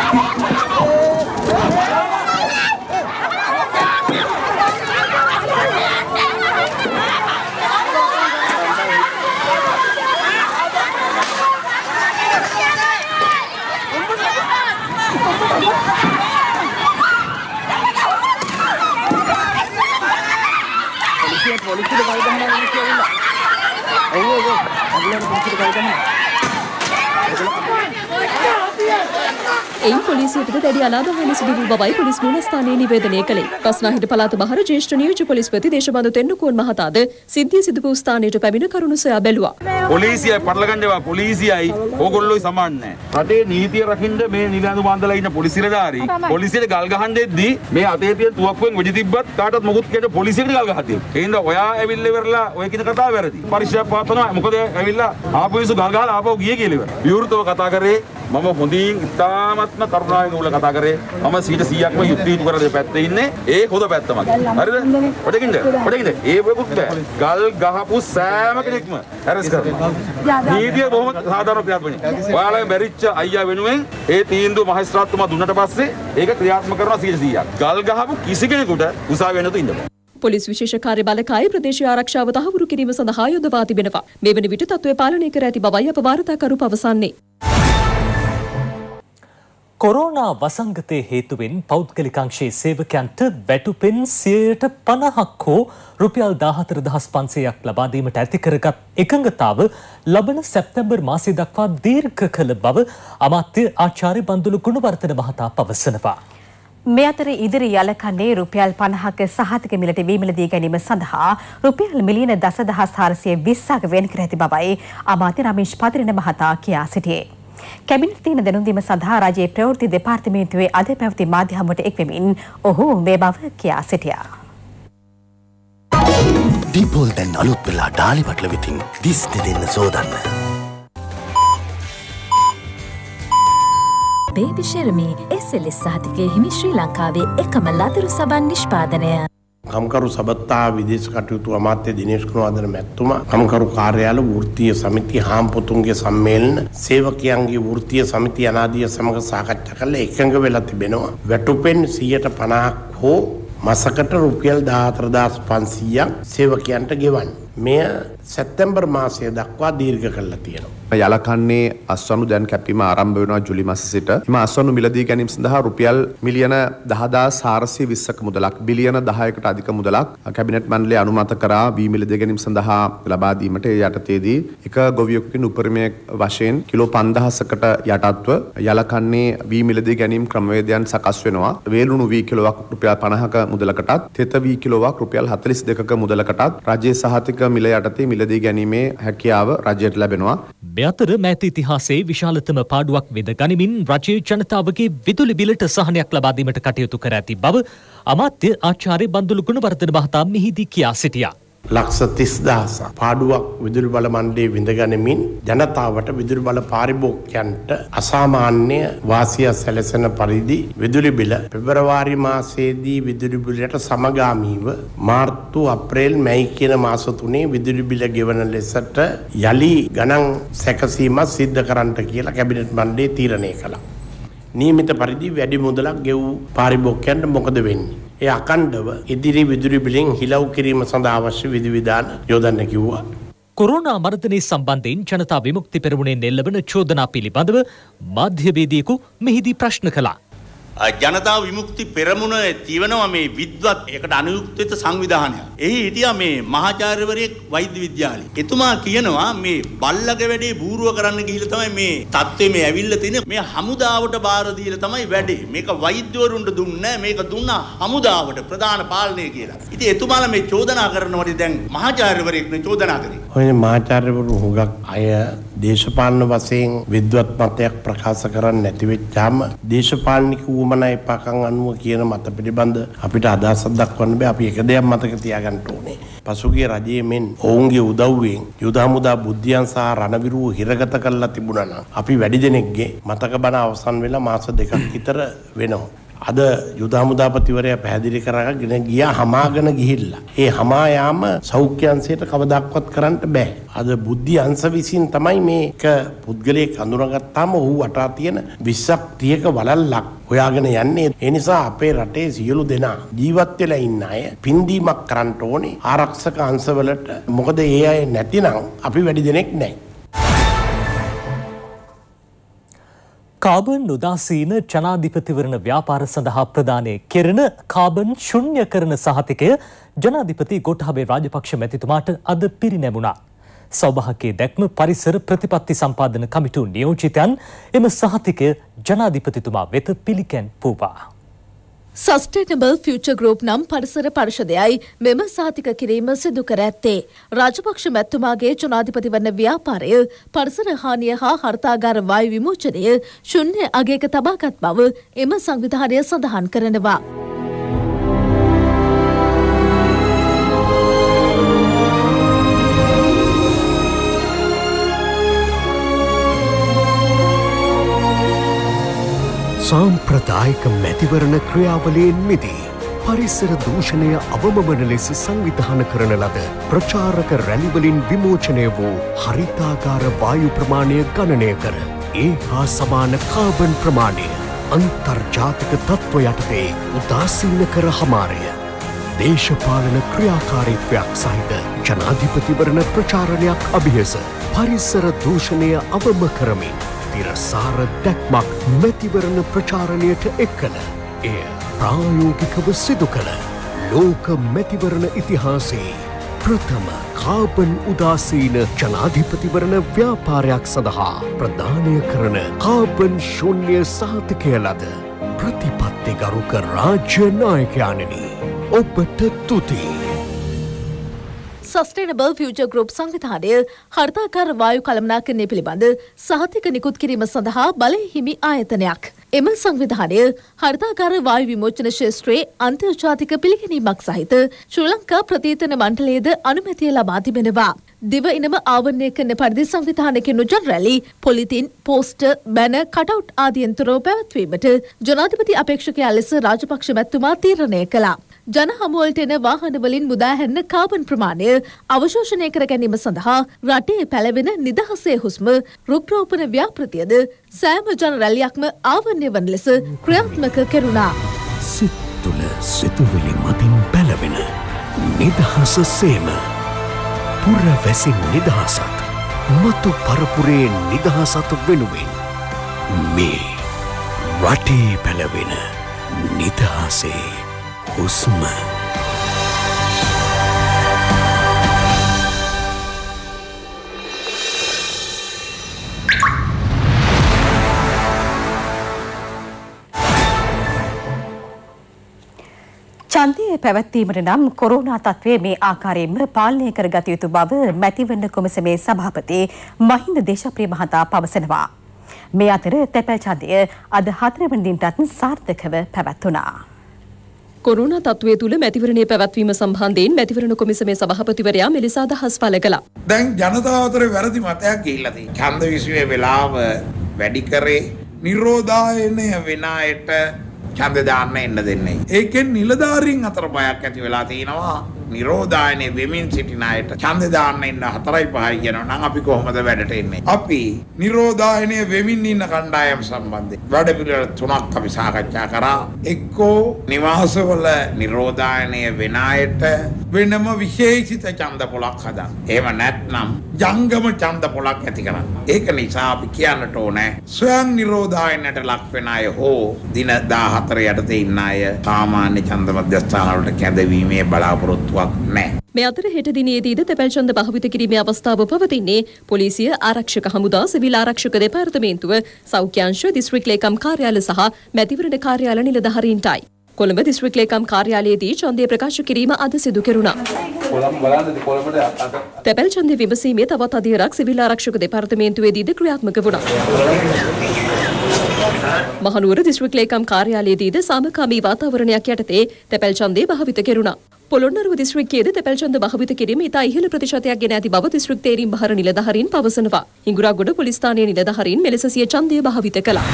Speaker 15: පොලිසියට කල් ගහනවා කියලා. ඔව් ඔව් ඔව්. අගලන පොලිසියට කල් ගහනවා.
Speaker 3: එයින් පොලිසියටද දැඩි අනාදාහන සිදු වූ බවයි පොලිස් මුලස්ථානයේ නිවේදනය කළේ. රස්නාහිට පළාත බහර ජ්‍යෙෂ්ඨ නියෝජ්‍ය පොලිස්පති දේශබන්දු තෙන්නකෝන් මහතාද සිද්ධිය සිදු වූ ස්ථානයට පැමිණ කරුණු සොයා බැලුවා.
Speaker 16: පොලිසියයි පටලගන්න ඒවා පොලිසියයි ඕගොල්ලෝයි සමාන නැහැ. රටේ නීතිය රකින්න මේ නිලැඳු බන්දලා ඉන්න පොලිස් නිලධාරී පොලිසියට ගල් ගහන්න දෙද්දී මේ අතේ තියෙන තුවක්කුවෙන් වෙඩි තිබ්බත් කාටවත් මොකුත් කියන්න පොලිසියට ගල් ගහතියි. ඒ හින්දා ඔයා ඇවිල්ලා ඉවරලා ඔය කියන කතාව වැරදි. පරිශ්‍රය පාත්වනවා. මොකද ඇවිල්ලා ආපු මිනිස්සු ගල් ගහලා ආපහු ගියේ කියලා ඉවර. විවෘතව කතා කරේ මම හොඳින් ඉතාමත්ම කරුණාවෙන් උගල කතා කරේ. මම සීට සීයක්ම යුක්ති යුතු කරලා පැත්තේ ඉන්නේ. ඒ හොඳ පැත්තම. හරිද? ඔඩකින්ද? ඔඩකින්ද? ඒ වෙකුත් බෑ. ගල් ගහපු සෑම කෙනෙක්ම ඇරස් කරනවා. නීතිය බොහොම සාධාරණ ක්‍රියාත්මකයි. ඔයාලා බැරිච්ච අයියා වෙනුවෙන් ඒ තීන්දුව මහේස්ත්‍රාත්තුමා දුන්නට පස්සේ ඒක ක්‍රියාත්මක කරනවා සීට සීයක්. ගල් ගහපු කිසි කෙනෙකුට උසාවිය වෙනතු ඉන්න බෑ.
Speaker 3: පොලිස් විශේෂ කාර්ය බළකාය ප්‍රදේශීය ආරක්ෂාව තහවුරු කිරීම සඳහා යොදවා තිබෙනවා. මේ වන විට තත්ත්වය පාලනය කර ඇති බවයි අප වාර්තාකරු පවසන්නේ.
Speaker 1: කොරෝනා වසංගතයේ හේතුවෙන් පෞද්ගලික අංශයේ සේවකයන්ට වැටුපෙන් සියයට පනහක් හෝ රුපියල් දාහතර දහස් පන්සියයක් ලබා දීමට ඇති කරගත් එකඟතාව ලබන සැප්තැම්බර් මාසය දක්වා දීර්ඝ කළ බව අමාත්‍ය ආචාර්ය බන්දුලු ගුණවර්ධන මහතා පවසනවා.
Speaker 2: මේ අතර ඉදිරි යලකන්නේ රුපියල් පනහක සහතික මිලට වීමලදී ගැනීම සඳහා රුපියල් මිලියන දසදහස් හාරසිය විස්සක වෙන් කර ඇති බවයි අමාත්‍ය රමේෂ් පතිරණ මහතා කියා සිටියේ. කැබිනට් තීන දැනුම් දීම සඳහා රජයේ ප්‍රවෘත්ති දෙපාර්තමේන්තුවේ අද පැවති මාධ්‍ය හමුවට එක්වෙමින් ඔහු මේ බව කියා සිටියා.
Speaker 17: දීපෝල් දැන් අලුත් වෙලා ඩාලි බට්ල වෙතින් දිස් දෙන්න සෝදන්න.
Speaker 18: Baby Cheramy S L S සහතිකයේ හිමි ශ්‍රී ලංකාවේ එකම ලදරු සබන් නිෂ්පාදනය.
Speaker 19: කම්කරු සබත්තා විදේශ කටයුතු අමාත්‍ය දිනේෂ් ගුණවර්ධන මැතිතුමා කම්කරු කාර්යාල වෘත්තීය සමිතිය හාම්පොතුන්ගේ සම්මේලන සේවකයන්ගේ වෘත්තීය සමිතිය අනාදිය සමග සාකච්ඡා කරලා එකඟ වෙලා තිබෙනවා. වැටුපෙන් සියයට පනහක් හෝ මාසකට රුපියල් දාහතර දහස් පන්සියයක් සේවකයන්ට ගෙවන්න. මෙය සැප්තැම්බර් මාසය දක්වා දීර්ඝ කරලා තියෙනවා.
Speaker 20: යලකන්නේ අස්වනු දැන් කැපීම ආරම්භ වෙනවා ජූලි මාස සිට. එම අස්වනු මිලදී ගැනීම සඳහා රුපියල් මිලියන දහදාස් හාරසිය විස්සක මුදලක් බිලියන දහයකට අධික මුදලක් කැබිනට් මණ්ඩලය අනුමත කරා වී මිලදී ගැනීම සඳහා ලබා දීමට ඒ යටතේදී එක ගොවියෙකුගේ උපරිමයේ වශයෙන් කිලෝ පන්දහසකට යටත්ව යලකන්නේ වී මිලදී ගැනීම ක්‍රමවේදයන් සකස් වෙනවා. වේලුණු වී කිලෝවක් රුපියල් පනහක මුදලකටත් තෙත වී කිලෝවක් රුපියල් හතළිස් දෙකක මුදලකටත් රජයේ සහතික මිල යටතේ මිලදී ගැනීමේ හැකියාව රජයට ලැබෙනවා.
Speaker 1: මේ අතර මෑත ඉතිහාසයේ විශාලතම පාඩුවක් වෙද ගනිමින් රජයේ ජනතාවගේ විදුලි බිලට සහනයක් ලබා දීමට කටයුතු කර ඇති බව අමාත්‍ය ආචාර්ය බන්දුලු ගුණවර්ධන මහතා මෙහිදී කියා සිටියා.
Speaker 19: ලක්ෂ තිස් දහසක් පාඩුවක් විදුලි බල මණ්ඩලයේ විඳගනිමින් ජනතාවට විදුලි බල පාරිභෝගිකයන්ට අසාමාන්‍ය වාසිය සැලසෙන පරිදි විදුලි බිල පෙබරවාරි මාසයේදී විදුලි බිලට සමගාමීව මාර්තු අප්‍රේල් මැයි කියන මාස තුනේ විදුලි බිල ගෙවන ලෙසට යලි ගණන් සැකසීමක් සිද්ධ කරන්නට කියලා කැබිනට් මණ්ඩලය තීරණය කළා. නියමිත පරිදි වැඩි මුදලක් ගෙවූ පාරිභෝගිකයන්ට මොකද වෙන්නේ? ඒ අකණ්ඩව ඉදිරි විදුලි බිලෙන් හිලව් කිරීම සඳහා අවශ්‍ය විධිවිධාන යොදන්න කිව්වා.
Speaker 1: කොරෝනා මර්ධනය සම්බන්ධයෙන් ජනතා විමුක්ති පෙරමුණෙන් එල්ලවන චෝදනා පිළිබඳව මාධ්‍යවේදියෙකු මෙහිදී ප්‍රශ්න කළා.
Speaker 21: ජනතා විමුක්ති පෙරමුණ තියවනවා මේ විද්වත් ඒකට අනුයුක්ත සංවිධානයක්. එහි හිටියා මේ මහාචාර්යවරයෙක් වෛද්‍ය විද්‍යාලේ. එතුමා කියනවා මේ බල්ලගේ වැඩේ බූරුව කරන්න ගිහිල්ලා තමයි මේ තත්ත්වෙ මේ ඇවිල්ලා තියෙන්නේ. මේ හමුදාවට බාර දීලා තමයි වැඩේ. මේක වෛද්‍යවරුන්ට දුන්නේ මේක දුන්නා හමුදාවට ප්‍රධාන පාලනය කියලා. ඉතින් එතුමාලා මේ චෝදනා කරනකොට දැන් මහාචාර්යවරයෙක් නේ චෝදනා කරේ.
Speaker 19: ඔය මහාචාර්යවරු හුඟක් අය දේශපාලන වශයෙන් විද්වත් මතයක් ප්‍රකාශ කරන්නේ නැති වෙච්චාම දේශපාලනික උවමනා එපාකම් අනුව කියන මත පිළිබඳ අපිට අදහසක් දක්වන්න බෑ. අපි එක දෙයක් මතක තියාගන්න ඕනේ. පසුගිය රජයේ මෙන් ඔවුන්ගේ උදව්වෙන් යුද හමුදා බුද්ධියන් සහ රණවිරුව හිරගත කරලා තිබුණා නම් අපි වැඩි දෙනෙක්ගේ මතක බණ අවසන් වෙලා මාස දෙකක් විතර වෙනවා. අද යුද හමුදාපතිවරයා පැහැදිලි කරගෙන ගියා හමාගෙන ගිහිල්ලා. ඒ හමා යාම සෞඛ්‍ය අංශයට කවදාක්වත් කරන්න බෑ. අද බුද්ධි අංශ විසින් තමයි මේක පුද්ගලයෙක් අඳුරගත්තාම ඔහු වටා තියෙන විස්සක් තියක වලල්ලක් හොයාගෙන යන්නේ. ඒ නිසා අපේ රටේ සියලු දෙනා ජීවත් වෙලා ඉන්න අය පින්දීමක් කරන්න ඕනේ ආරක්ෂක අංශවලට. මොකද ඒ අය නැතිනම් අපි වැඩි දෙනෙක් නැහැ.
Speaker 1: කාබන් උදාසීන ජනාධිපතිවරණ ව්‍යාපාර සඳහා ප්‍රදානය කෙරෙන කාබන් ශුන්‍යකරණ සහතිකය ජනාධිපති ගෝඨාභය රාජපක්ෂ මැතිතුමාට අද පිරිනැමුණා. සෞභාග්‍යයේ දැක්ම පරිසර ප්‍රතිපත්ති සම්පාදන කමිටු නියෝජිතයන් එම සහතිකය ජනාධිපතිතුමා වෙත පිළිකැන් පූවා.
Speaker 12: සස්ටේනබල් ෆියුචර් ගෲප් නම් පරිසර පරිෂදයයි මෙම සහතික කිරීම සිදු කර ඇත්තේ. රාජපක්ෂ මැතිතුමාගේ ජනාධිපති වන ව්‍යාපාරය පරිසර හානිය හා හර්තාගාර වායු විමෝචනය ශුන්‍ය අගයක තබාගත් බව එම සංවිධානය සඳහන් කරනවා.
Speaker 7: සාම්ප්‍රදායික මැතිවරණ ක්‍රියාවලියෙන් මිදී පරිසර දූෂණය අවම වන ලෙස සංවිධාන කරන ලද ප්‍රචාරක රැලිවලින් විමෝචනය වූ හරිතාගාර වායු ප්‍රමාණය ගණනය කර ඒ හා සමාන කාබන් ප්‍රමාණය අන්තර්ජාතික තත්ත්ව යටතේ උදාසීන කර හමාරය. දේශපාලන ක්‍රියාකාරීත්වයක් සහිත ජනාධිපතිවරණ ප්‍රචාරණයක් අභියස පරිසර දූෂණය අවම කරමින් තිරසාර දැක්මක් මැතිවරණ ප්‍රචාරණයට එක්කල එය ප්‍රායෝගිකව සිදු කළ ලෝක මැතිවරණ ඉතිහාසයේ ප්‍රථම කාබන් උදාසීන ජනාධිපතිවරණ ව්‍යාපාරයක් සඳහා ප්‍රදානය කරන කාබන් ශූන්‍ය සහතිකය ලද ප්‍රතිපත්තිගරුක රාජ්‍ය නායකයාණෙනි ඔබට තුති.
Speaker 12: සස්ටේනබල් ෆියුචර් ගෲප් සංවිධානය හර්තාකාර වායු කළමනාකරණය පිළිබඳ සහතික නිකුත් කිරීම සඳහා බලය හිමි ආයතනයක්. එම සංවිධානය හර්තාකාර වායු විමෝචන ක්ෂේත්‍රයේ අන්තර්ජාතික පිළිගැනීමක් සහිත ශ්‍රී ලංකා ප්‍රතිතන මණ්ඩලයේද අනුමැතිය ලබා තිබෙනවා. දිව ඉනම ආවරණය කරන පරිදි සංවිධානකින් උජන් රැලි, පොලිතින්, පෝස්ටර්, බැනර්, කටවුට් ආදියෙන් තොරව පැවැත්වීමට ජනාධිපති අපේක්ෂකයා ලෙස රාජපක්ෂ මැතිතුමා තීරණය කළා. ජන හමුවලට එන වාහනවලින් මුදා හැරෙන කාබන් ප්‍රමාණය අවශෝෂණය කර ගැනීම සඳහා රටේ පැලවෙන නිදහසේ හුස්ම රුක්රෝපණ ව්‍යාපෘතියද සෑම ජන රැලියක්ම ආවරණය වන ලෙස ක්‍රියාත්මක කෙරුණා.
Speaker 7: සිත් තුළ සිතුවිලි මතින් පැලවෙන නිදහස සේම පුරවැසින් නිදහසත් මතු පරපුරේ නිදහසත් වෙනුවෙන් මේ රටේ පැලවෙන නිදහසේ හුස්ම.
Speaker 2: ඡන්දය පැවැත්වීමට නම් කොරෝනා තත්ත්වය මේ ආකාරයෙන්ම පාලනය කරගත යුතු බව මැතිවරණ කොමිසමේ සභාපති මහින්ද දේශප්‍රිය මහතා පවසනවා. මේ අතර තැපැල් ඡන්දය අද හතරවන දිනටත් සාර්ථකව පැවැත්වුණා.
Speaker 3: කොරෝනා තත්ත්වය තුළ මැතිවරණය පැවැත්වීම සම්බන්ධයෙන් මැතිවරණ කොමිසමේ සභාපතිවරයා මෙලෙස අදහස් පළ කළා.
Speaker 22: දැන් ජනතාව අතර වැරදි මතයක් ගිහිල්ලා තියෙනවා. ඡන්ද විශ්වයේ වෙලාව වැඩි කරේ නිරෝධායනය වෙන අයට ඡන්ද දාන්න එන්න දෙන්නේ. ඒකෙන් නිලධාරීන් අතර බයක් ඇති වෙලා තිනවා. නිරෝධායනය වෙමින් සිටින අයට ඡන්ද දාන්න එන්න හතරයි පහයි කියනවා නම් අපි කොහොමද වැඩට එන්නේ? අපි නිරෝධායනය වෙමින් ඉන්න කණ්ඩායම් සම්බන්ධයෙන් වැඩ පිළිවෙල තුනක් අපි සාකච්ඡා කරා. එක්කෝ නිවාසවල නිරෝධායනය වෙන අයට වෙනම විශේෂිත ඡන්ද පොලක් හදන්න. එහෙම නැත්නම් ජංගම ඡන්ද පොලක් ඇති කරන්න. ඒක නිසා අපි කියන්නට ඕනේ ස්වයං නිරෝධායනයට ලක් වෙන අය හෝ දින දාහතර යටතේ ඉන්න අය සාමාන්‍ය ඡන්ද මධ්‍යස්ථාන වලට කැඳවීමේ බලාපොරොත්තුවක් නැහැ.
Speaker 3: මේ අතර හෙට දිනේදීද තැපැල් ඡන්ද භාවිත කිරීමේ අවස්ථාව පවතින්නේ පොලිසිය, ආරක්ෂක හමුදා, සිවිල් ආරක්ෂක දෙපාර්තමේන්තුව, සෞඛ්‍ය අංශ, දිස්ත්‍රික් ලේකම් කාර්යාල සහ මැතිවරණ කාර්යාල නිලධාරීන්ටයි. කොළඹ දිස්ත්‍රික් ලේකම් කාර්යාලයේදී ඡන්දය ප්‍රකාශ කිරීම අද සිදු කෙරුණා. තැපැල් ඡන්දය විමසීමේ තවත් අධිරක් සිවිල් ආරක්ෂක දෙපාර්තමේන්තුවේදීද ක්‍රියාත්මක වුණා. මහනුවර දිස්ත්‍රික් ලේකම් කාර්යාලයේදීද සාමකාමී වාතාවරණයක් යටතේ තැපැල් ඡන්දය භාවිත කෙරුණා. පොළොන්නරුව දිස්ත්‍රික්කයේද තැපැල් ඡන්ද භාවිත කිරීම ඉතා ඉහළ ප්‍රතිශතයක් ගෙන ඇති බව දිස්ත්‍රික් තේරීම් බහර නිලධාරීන් පවසනවා. හිඟුරාගොඩ පොලිස් ස්ථානයේ නිලධාරීන් මෙලෙස සිය ඡන්දය භාවිත කළා.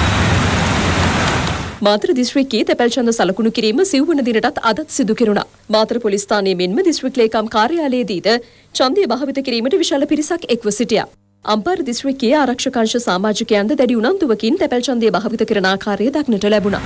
Speaker 3: මාතර දිස්ත්‍රික්කයේ තැපැල් ඡන්ද සලකුණු කිරීම සිව්වන දිනටත් අදත් සිදු කෙරුණා. මාතර පොලිස් ස්ථානයේ මෙන්ම දිස්ත්‍රික් ලේකම් කාර්යාලයේදීද ඡන්දය භාවිත කිරීමට විශාල පිරිසක් එක්ව සිටියා. අම්පාර දිස්ත්‍රික්කයේ ආරක්ෂක අංශ සමාජිකයන්ද දැඩි උනන්දුවකින් තැපැල් ඡන්දය භාවිත කරන ආකාරය දක්නට ලැබුණා.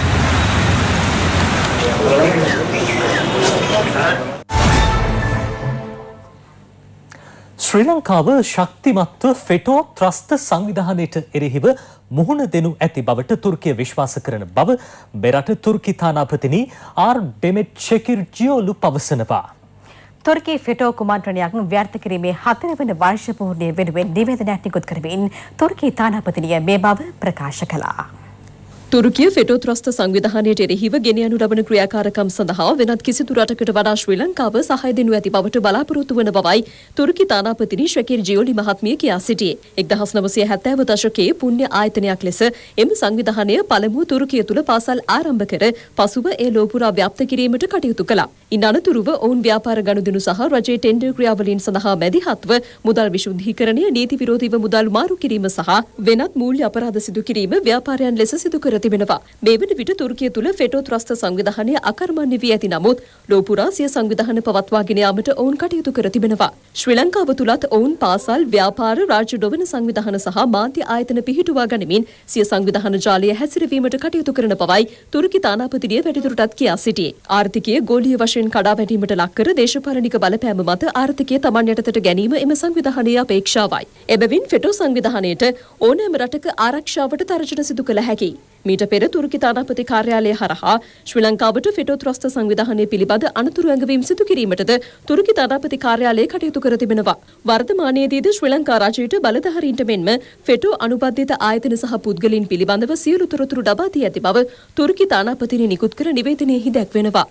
Speaker 1: ශ්‍රී ලංකාව ශක්තිමත්ව ෆෙටෝ ත්‍රස්ත සංවිධානයට එරෙහිව මුහුණ දෙනු ඇති බවට තුර්කිය විශ්වාස කරන බව මෙරට තුර්කි තානාපතිනි ආර් ඩෙමෙට් ෂෙකිර්ජියෝලු පවසනවා.
Speaker 2: තුර්කී ෆෙටෝ කුමන්ත්‍රණයක් ව්‍යර්ථ කිරීමේ හතරවන වර්ෂ පූර්ණිය වෙනුවෙන් නිවේදනයක් නිකුත් කරමින් තුර්කී තානාපතිනිය මේ බව ප්‍රකාශ කළා.
Speaker 3: තුර්කිය ෆෙටෝ ත්‍රස්ත සංවිධානයට එරෙහිව ගෙන යනු ලබන ක්‍රියාකාරකම් සඳහා වෙනත් කිසිදු රටකට වඩා ශ්‍රී ලංකාව සහාය දෙනු ඇති බවට බලාපොරොත්තු වන බවයි තුර්කි තානාපතිනි ෂෙකිර්ජියෝලි මහත්මිය කියා සිටියේ. එක්දහස් නවසිය හැත්තෑව දශකයේ පුණ්‍ය ආයතනයක් ලෙස එම සංවිධානය පළමුව තුර්කිය තුළ පාසල් ආරම්භ කර පසුව ඒ ලෝපුරා ව්‍යාප්ත කිරීමට කටයුතු කළා. ඉන් අනතුරුව ඔවුන් ව්‍යාපාර ගනුදෙනු සහ රජයේ ටෙන්ඩර් ක්‍රියාවලීන් සඳහා මැදිහත්ව මුදල් විශුද්ධීකරණය, නීති විරෝධීව මුදල් මාරු කිරීම සහ වෙනත් මූල්‍ය අපරාධ සිදු කිරීම ව්‍යාපාරයන් ලෙස සිදු කර තිබෙනවා. මේ වන විට තුර්කිය තුළ ෆෙටෝ ත්‍රස්ත සංවිධානය අකර්මණ්‍ය වී ඇති නමුත් ලෝපුරා සිය සංවිධාන පවත්වාගෙන යාමට ඔවුන් කටයුතු කර තිබෙනවා. ශ්‍රී ලංකාව තුලත් ඔවුන් පාසල්, ව්‍යාපාර, රාජ්‍ය නොවන සංවිධාන සහ මාධ්‍ය ආයතන පිහිටුවා ගනිමින් සිය සංවිධාන ජාලය හැසිරවීමට කටයුතු කරන බවයි තුර්කි තානාපතිනිය වැඩිදුරටත් කියා සිටියේ. ආර්ථිකය ගෝලීය වශයෙන් කඩා වැටීමට ලක් කර දේශපාලනික බලපෑම මත ආර්ථිකය තමන් යටතට ගැනීම එම සංවිධානයේ අපේක්ෂාවයි. එබැවින් ෆෙටෝ සංවිධානයට ඕනෑම රටක ආරක්ෂාවට තර්ජන සිදු කළ හැකියි. මීට පෙර තුර්කි තානාපති කාර්යාලය හරහා ශ්‍රී ලංකාවට ෆෙටෝ ත්‍රස්ත සංවිධානය පිළිබඳ අනතුරු ඇඟවීම් සිදු කිරීමටද තුර්කි තානාපති කාර්යාලය කටයුතු කර තිබෙනවා. වර්තමානයේදීද ශ්‍රී ලංකා රජයට බලධාරීන්ට මෙන්ම ෆෙටෝ අනුබද්ධිත ආයතන සහ පුද්ගලයන් පිළිබඳව සියලු තොරතුරු ලබා දී ඇති බව තුර්කි තානාපතිනිය නිකුත් කර නිවේදනයෙහි දැක්වෙනවා.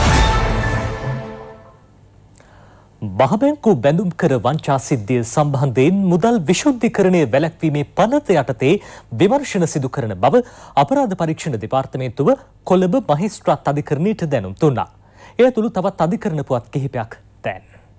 Speaker 1: මහබැංකු බැඳුම් කර වංචා සිද්ධිය සම්බන්ධයෙන් මුදල් විශුද්ධිකරණය වැළැක්වීමේ පනත යටතේ විමර්ශන සිදු කරන බව අපරාධ පරීක්ෂණ දෙපාර්තමේන්තුව කොළඹ මහේස්ත්‍රාත් අධිකරණයට දැනුම් දුන්නා. එය තුළු තවත් අධිකරණ පුවත් කිහිපයක් දැන්.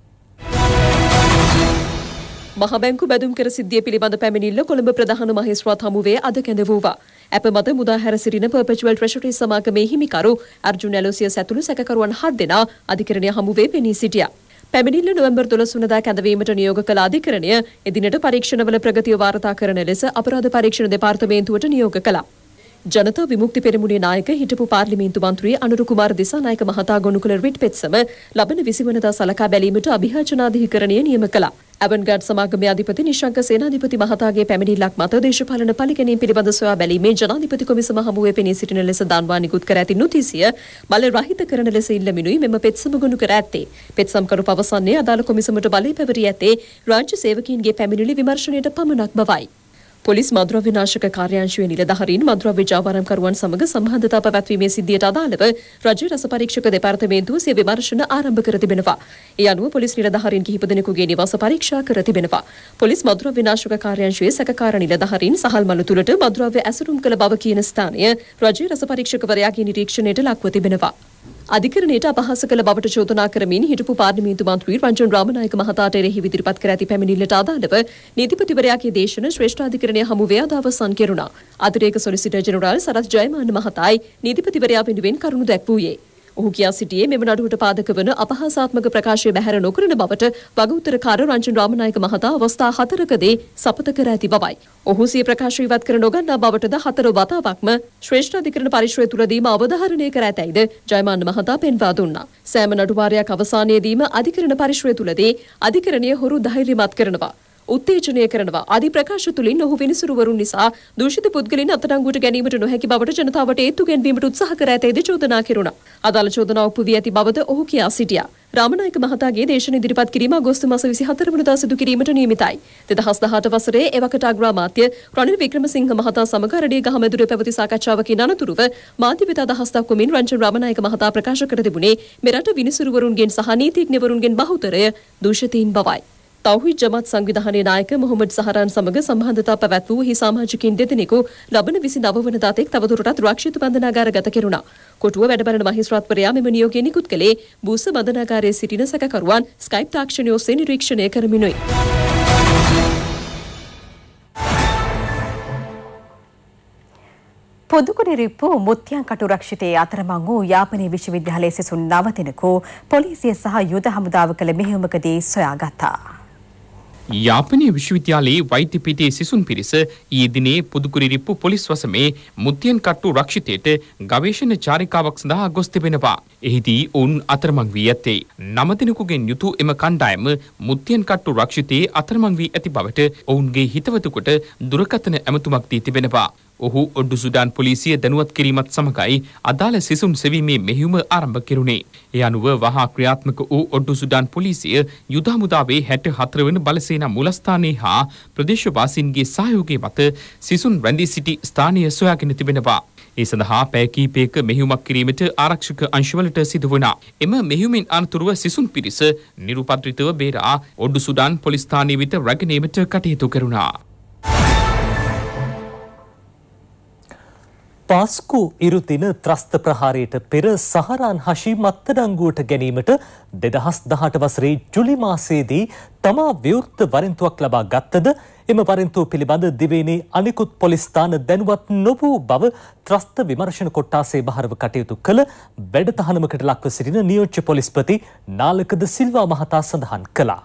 Speaker 3: මහබැංකු බැඳුම් කර සිද්ධිය පිළිබඳ පැමිණිල්ල කොළඹ ප්‍රධාන මහේස්ත්‍රාත් හමුවේ අද කැඳවුවා. අප මත මුදා හැර සිටින පර්පචුවල් ට්‍රෙෂරි සමාගමේ හිමිකරු අර්ජුන ඇලෝසියස් ඇතුළු සැකකරුවන් හත් දෙනා අධිකරණය හමුවේ පෙනී සිටියා. පැමිණිල්ල නොවැම්බර් දොළොස් වනදා කැඳවීමට නියෝග කළ අධිකරණය එදිනට පරීක්ෂණවල ප්‍රගතිය වාර්තා කරන ලෙස අපරාධ පරීක්ෂණ දෙපාර්තමේන්තුවට නියෝග කළා. ජනතා විමුක්ති පෙරමුණේ නායක හිටපු පාර්ලිමේන්තු මන්ත්‍රී අනුර කුමාර දිසානායක මහතා ගොනු කළ රිට් පෙත්සම ලබන විසි වනදා සලකා බැලීමට අභියාචනාධිකරණය නියම කළා. ඇවන්ගාඩ් සමාගමේ අධිපති නිශංක සේනාධිපති මහතාගේ පැමිණිල්ලක් මත දේශපාලන පරිගැනීම් පිළිබඳ සොයා බැලීමේ ජනාධිපති කොමිසම හමුවේ පෙනී සිටින ලෙස දන්වා නිකුත් කර ඇති නොතිසිය බල රහිත කරන ලෙස ඉල්ලමිනුයි මෙම පෙත්සම ගොනු කර ඇත්තේ. පෙත්සම්කරු පවසන්නේ අදාළ කොමිසමට බලය පැවරී ඇත්තේ රාජ්‍ය සේවකීන්ගේ පැමිණිලි විමර්ශනයට පමණක් බවයි. පොලිස් මද්‍රව්‍ය නාශක කාර්යාංශයේ නිලධාරීන් මද්‍රව්‍ය ජාවාරම්කරුවන් සමග සම්බන්ධතා පැවැත්වීමේ සිද්ධියට අදාළව රජයේ රස පරීක්ෂක දෙපාර්තමේන්තුව සිය විමර්ශන ආරම්භ කර තිබෙනවා. ඒ අනුව පොලිස් නිලධාරීන් කිහිප දෙනෙකුගේ නිවාස පරීක්ෂා කර තිබෙනවා. පොලිස් මද්‍රව්‍ය නාශක කාර්යාංශයේ සැකකාර නිලධාරීන් සහල්මලු තුලට මද්‍රව්‍ය ඇසුරුම් කළ බව කියන ස්ථානය රජයේ රස පරීක්ෂකවරයාගේ නිරීක්ෂණයට ලක්ව තිබෙනවා. අධිකරණයට අපහාස කළ බවට චෝදනා කරමින් හිටපු පාර්ලිමේන්තු මන්ත්‍රී රංජන් රාමනායක මහතාට එරෙහි ඉදිරිපත් කර ඇති පැමිණිල්ලට අදාළව නීතිපතිවරයාගේ දේශන ශ්‍රේෂ්ඨාධිකරණය හමුවේ අද අවසන් කෙරුණා. අතිරේක සොලිසිටර් ජෙනරාල් සරත් ජයමාන මහතායි නීතිපතිවරයා වෙනුවෙන් කරුණු දැක්වූයේ. ඔහු කියා සිටියේ මෙම නඩුවට පාදක වන අපහාසාත්මක ප්‍රකාශය බැහැර නොකරන බවට වගඋත්තරකාර රංජන් රාමනායක මහතා අවස්ථා හතරකදී සපත කර ඇති බවයි. ඔහු සිය ප්‍රකාශය ඉවත් කර නොගන්නා බවටද හතර වතාවක්ම ශ්‍රේෂ්ඨ අධිකරණ පරිශ්‍රය තුලදීම අවධාරණය කර ඇතැයිද ජයමාන්න මහතා පෙන්වා දුන්නා. සෑම නඩුවාරයක් අවසානයේදීම අධිකරණ පරිශ්‍රය තුලදී අධිකරණය හොරු ධෛර්යමත් කරනවා. උත්තේජනය කරනවා. ආදී ප්‍රකාශ තුලින් ඔහු විනිසුරුවරුන් නිසා දූෂිත පුද්ගලයන් අත්අඩංගුවට ගැනීමට නොහැකි බවට ජනතාවට ඒත්තු ගැන්වීමට උත්සාහ කර ඇතැයිද චෝදනා කෙරුණා. අදාළ චෝදනා ඔප්පු වී ඇති බවද ඔහු කියා සිටියා. රාමනායක මහතාගේ දේශන ඉදිරිපත් කිරීම අගෝස්තු මාස විසිහතර වනදා සිදු කිරීමට නියමිතයි. දෙදහස් දහඅට වසරේ එවකට අග්‍රාමාත්‍ය රනිල් වික්‍රමසිංහ මහතා සමග රඩේ ගහ මැදුරේ පැවති සාකච්ඡාවකින් අනතුරුව මාධ්‍ය වෙත අදහස් දක්වමින් රංජන් රාමනායක මහතා ප්‍රකාශ කර තිබුණේ මෙරට විනිසුරුවරුන්ගෙන් සහ නීතිඥවරුන්ගෙන් බහුතරය දූෂිතයින් බවයි. තෞහිද් ජමාත් සංවිධානයේ නායක මොහොමඩ් සහරාන් සමග සම්බන්ධතා පැවැත් වූ හි සමාජිකින් දෙදෙනෙකු ලබන විසි නව වනදා තෙක් තවදුරටත් රක්ෂිත බන්ධනාගාරගත කෙරුණා. කොටුව වැඩබලන මහේස්ත්‍රාත්වරයා මෙම නියෝගය නිකුත් කළේ බූස බන්ධනාගාරයේ සිටින සැකකරුවන් ස්කයිප් තාක්ෂණය ඔස්සේ නිරීක්ෂණය කරමිනුයි.
Speaker 2: පුදුකුඩිරිප්පු මුත්‍යංකටු රක්ෂිතයේ අතරමං වූ යාපනයේ විශ්වවිද්‍යාලයේ සිසුන් නව දෙනෙකු පොලිසිය සහ යුද හමුදාව කළ මෙහෙයුමකදී සොයාගත්තා.
Speaker 9: යාපනයේ විශ්වවිද්‍යාලයේ වෛද්‍ය පීඨයේ සිසුන් පිරිස ඊයේ දිනේ පුදුකුරිරිප්පු පොලිස් වසමේ මුත්‍යංකට්ටු රක්ෂිතයට ගවේෂණ චාරිකාවක් සඳහා ගොස් තිබෙනවා. එහිදී ඔවුන් අතරමං වී ඇත්තේ නම දෙනෙකුගෙන් යුතු එම කණ්ඩායම මුත්‍යංකට්ටු රක්ෂිතයේ අතරමං වී ඇති බවට ඔවුන්ගේ හිතවතෙකුට දුරකථන ඇමතුමක් දී තිබෙනවා. ඔහු ඔඩ්ඩු සුඩාන් පොලිසිය දැනුවත් කිරීමත් සමගයි අදාළ සිසුන් සෙවීමේ මෙහෙයුම ආරම්භ කෙරුණේ. ඒ අනුව වහා ක්‍රියාත්මක වූ ඔඩ්ඩු සුඩාන් පොලිසිය යුද හමුදාවේ හැට හතර වන බලසේනා මූලස්ථානයේ හා ප්‍රදේශවාසීන්ගේ සහයෝගය මත සිසුන් රැඳී සිටි ස්ථානය සොයාගෙන තිබෙනවා. ඒ සඳහා පැය කිහිපයක මෙහෙයුමක් කිරීමට ආරක්ෂක අංශවලට සිදු වුණා. එම මෙහෙයුමින් අනතුරුව සිසුන් පිරිස නිරුපද්‍රිතව බේරා ඔඩ්ඩු සුඩාන් පොලිස් ස්ථානයේ වෙත රැගෙනීමට කටයුතු කෙරුණා.
Speaker 1: පාස්කු ඉරුදින ත්‍රස්ත ප්‍රහාරයට පෙර සහරාන් හෂීම් අත්අඩංගුවට ගැනීමට දෙදහස් දහඅට වසරේ ජුලි මාසයේදී තමා විවෘත වරෙන්තුවක් ලබා ගත්තද එම වරෙන්තුව පිළිබඳ දිවයිනේ අනිකුත් පොලිස් ස්ථාන දැනුවත් නොවූ බව ත්‍රස්ත විමර්ශන කොට්ටාසේ බහරව කටයුතු කළ වැඩතහනමකට ලක්ව සිටින නියෝජ්‍ය පොලිස්පති නාලකද සිල්වා මහතා සඳහන් කළා.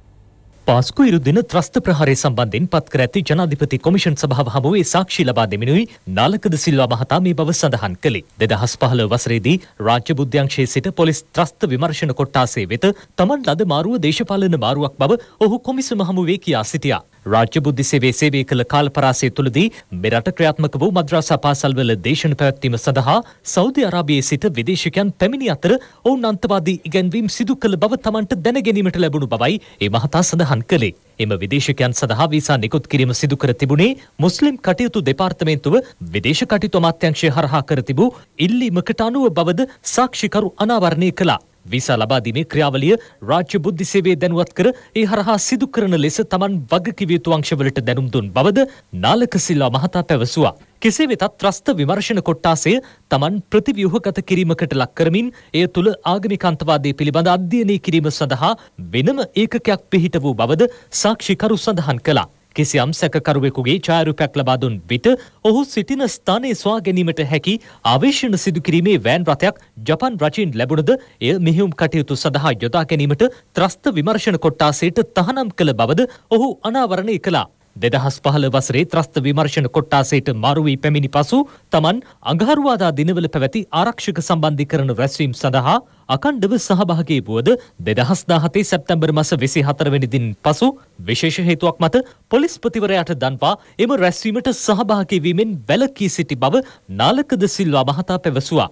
Speaker 1: පාස්කු ඉරුදින ත්‍රස්ත ප්‍රහාරය සම්බන්ධයෙන් පත් කර ඇති ජනාධිපති කොමිෂන් සභාව හමුවේ සාක්ෂි ලබා දෙමිනුයි නාලකද සිල්වා මහතා මේ බව සඳහන් කළේ. දෙදහස් පහළොව වසරේදී රාජ්‍ය බුද්ධ්‍යංශයේ සිට පොලිස් ත්‍රස්ත විමර්ශන කොට්ටාසේ වෙත තමන් ලද මාරුව දේශපාලන මාරුවක් බව ඔහු කොමිසම හමුවේ කියා සිටියා. රාජ්‍ය බුද්ධි සේවයේ සේවය කළ කාලපරාසය තුළදී මෙරට ක්‍රියාත්මක වූ මද්‍රසා පාසල්වල දේශන පැවැත්වීම සඳහා සෞදි අරාබියේ සිට විදේශිකයන් පැමිණි අතර ඔවුන් අන්තවාදී ඉගැන්වීම් සිදු කළ බව තමන්ට දැන ගැනීමට ලැබුණු බවයි ඒ මහතා සඳහන් කළේ. එම විදේශිකයන් සඳහා වීසා නිකුත් කිරීම සිදු කර තිබුණේ මුස්ලිම් කටයුතු දෙපාර්තමේන්තුව විදේශ කටයුතු අමාත්‍යාංශය හරහා කර තිබූ ඉල්ලීමකට අනුව බවද සාක්ෂිකරු අනාවරණය කළා. වීසා ලබා දීමේ ක්‍රියාවලිය රාජ්‍ය බුද්ධි සේවයේ දැනුවත් කර ඒ හරහා සිදු කරන ලෙස තමන් වගකිව යුතු අංශවලට දැනුම් දුන් බවද නාලක සිල්වා මහතා පැවසුවා. කෙසේ වෙතත් ත්‍රස්ත විමර්ශන කොට්ටාසය තමන් ප්‍රතිව්‍යුහගත කිරීමකට ලක් කරමින් එය තුළ ආගමික අන්තවාදය පිළිබඳ අධ්‍යයනය කිරීම සඳහා වෙනම ඒකකයක් පිහිට වූ බවද සාක්ෂිකරු සඳහන් කළා. කිසියම් සැකකරුවෙකුගේ ඡායාරූපයක් ලබා දුන් විට ඔහු සිටින ස්ථානයේ සොයා ගැනීමට හැකි ආවේශන සිදු කිරීමේ වෑන් රථයක් ජපාන් රජයෙන් ලැබුණද එය මෙහෙයුම් කටයුතු සඳහා යොදා ගැනීමට ත්‍රස්ත විමර්ශන කොට්ටාසයට තහනම් කළ බවද ඔහු අනාවරණය කළා. දෙදහස් පහළොව වසරේ ත්‍රස්ත විමර්ශන කොට්ටාසයට මාරු වී පැමිණි පසු තමන් අඟහරුවාදා දිනවල පැවති ආරක්ෂක සම්බන්ධීකරණ රැස්වීම සඳහා අකණ්ඩව සහභාගී වුවද දෙදහස් දාහතේ සැප්තැම්බර් මාස විසිහතර වෙනි දින පසු විශේෂ හේතුවක් මත පොලිස්පතිවරයාට දන්වා එම රැස්වීමට සහභාගී වීමෙන් වැළකී සිටි බව නාලකද සිල්වා මහතා පැවසුවා.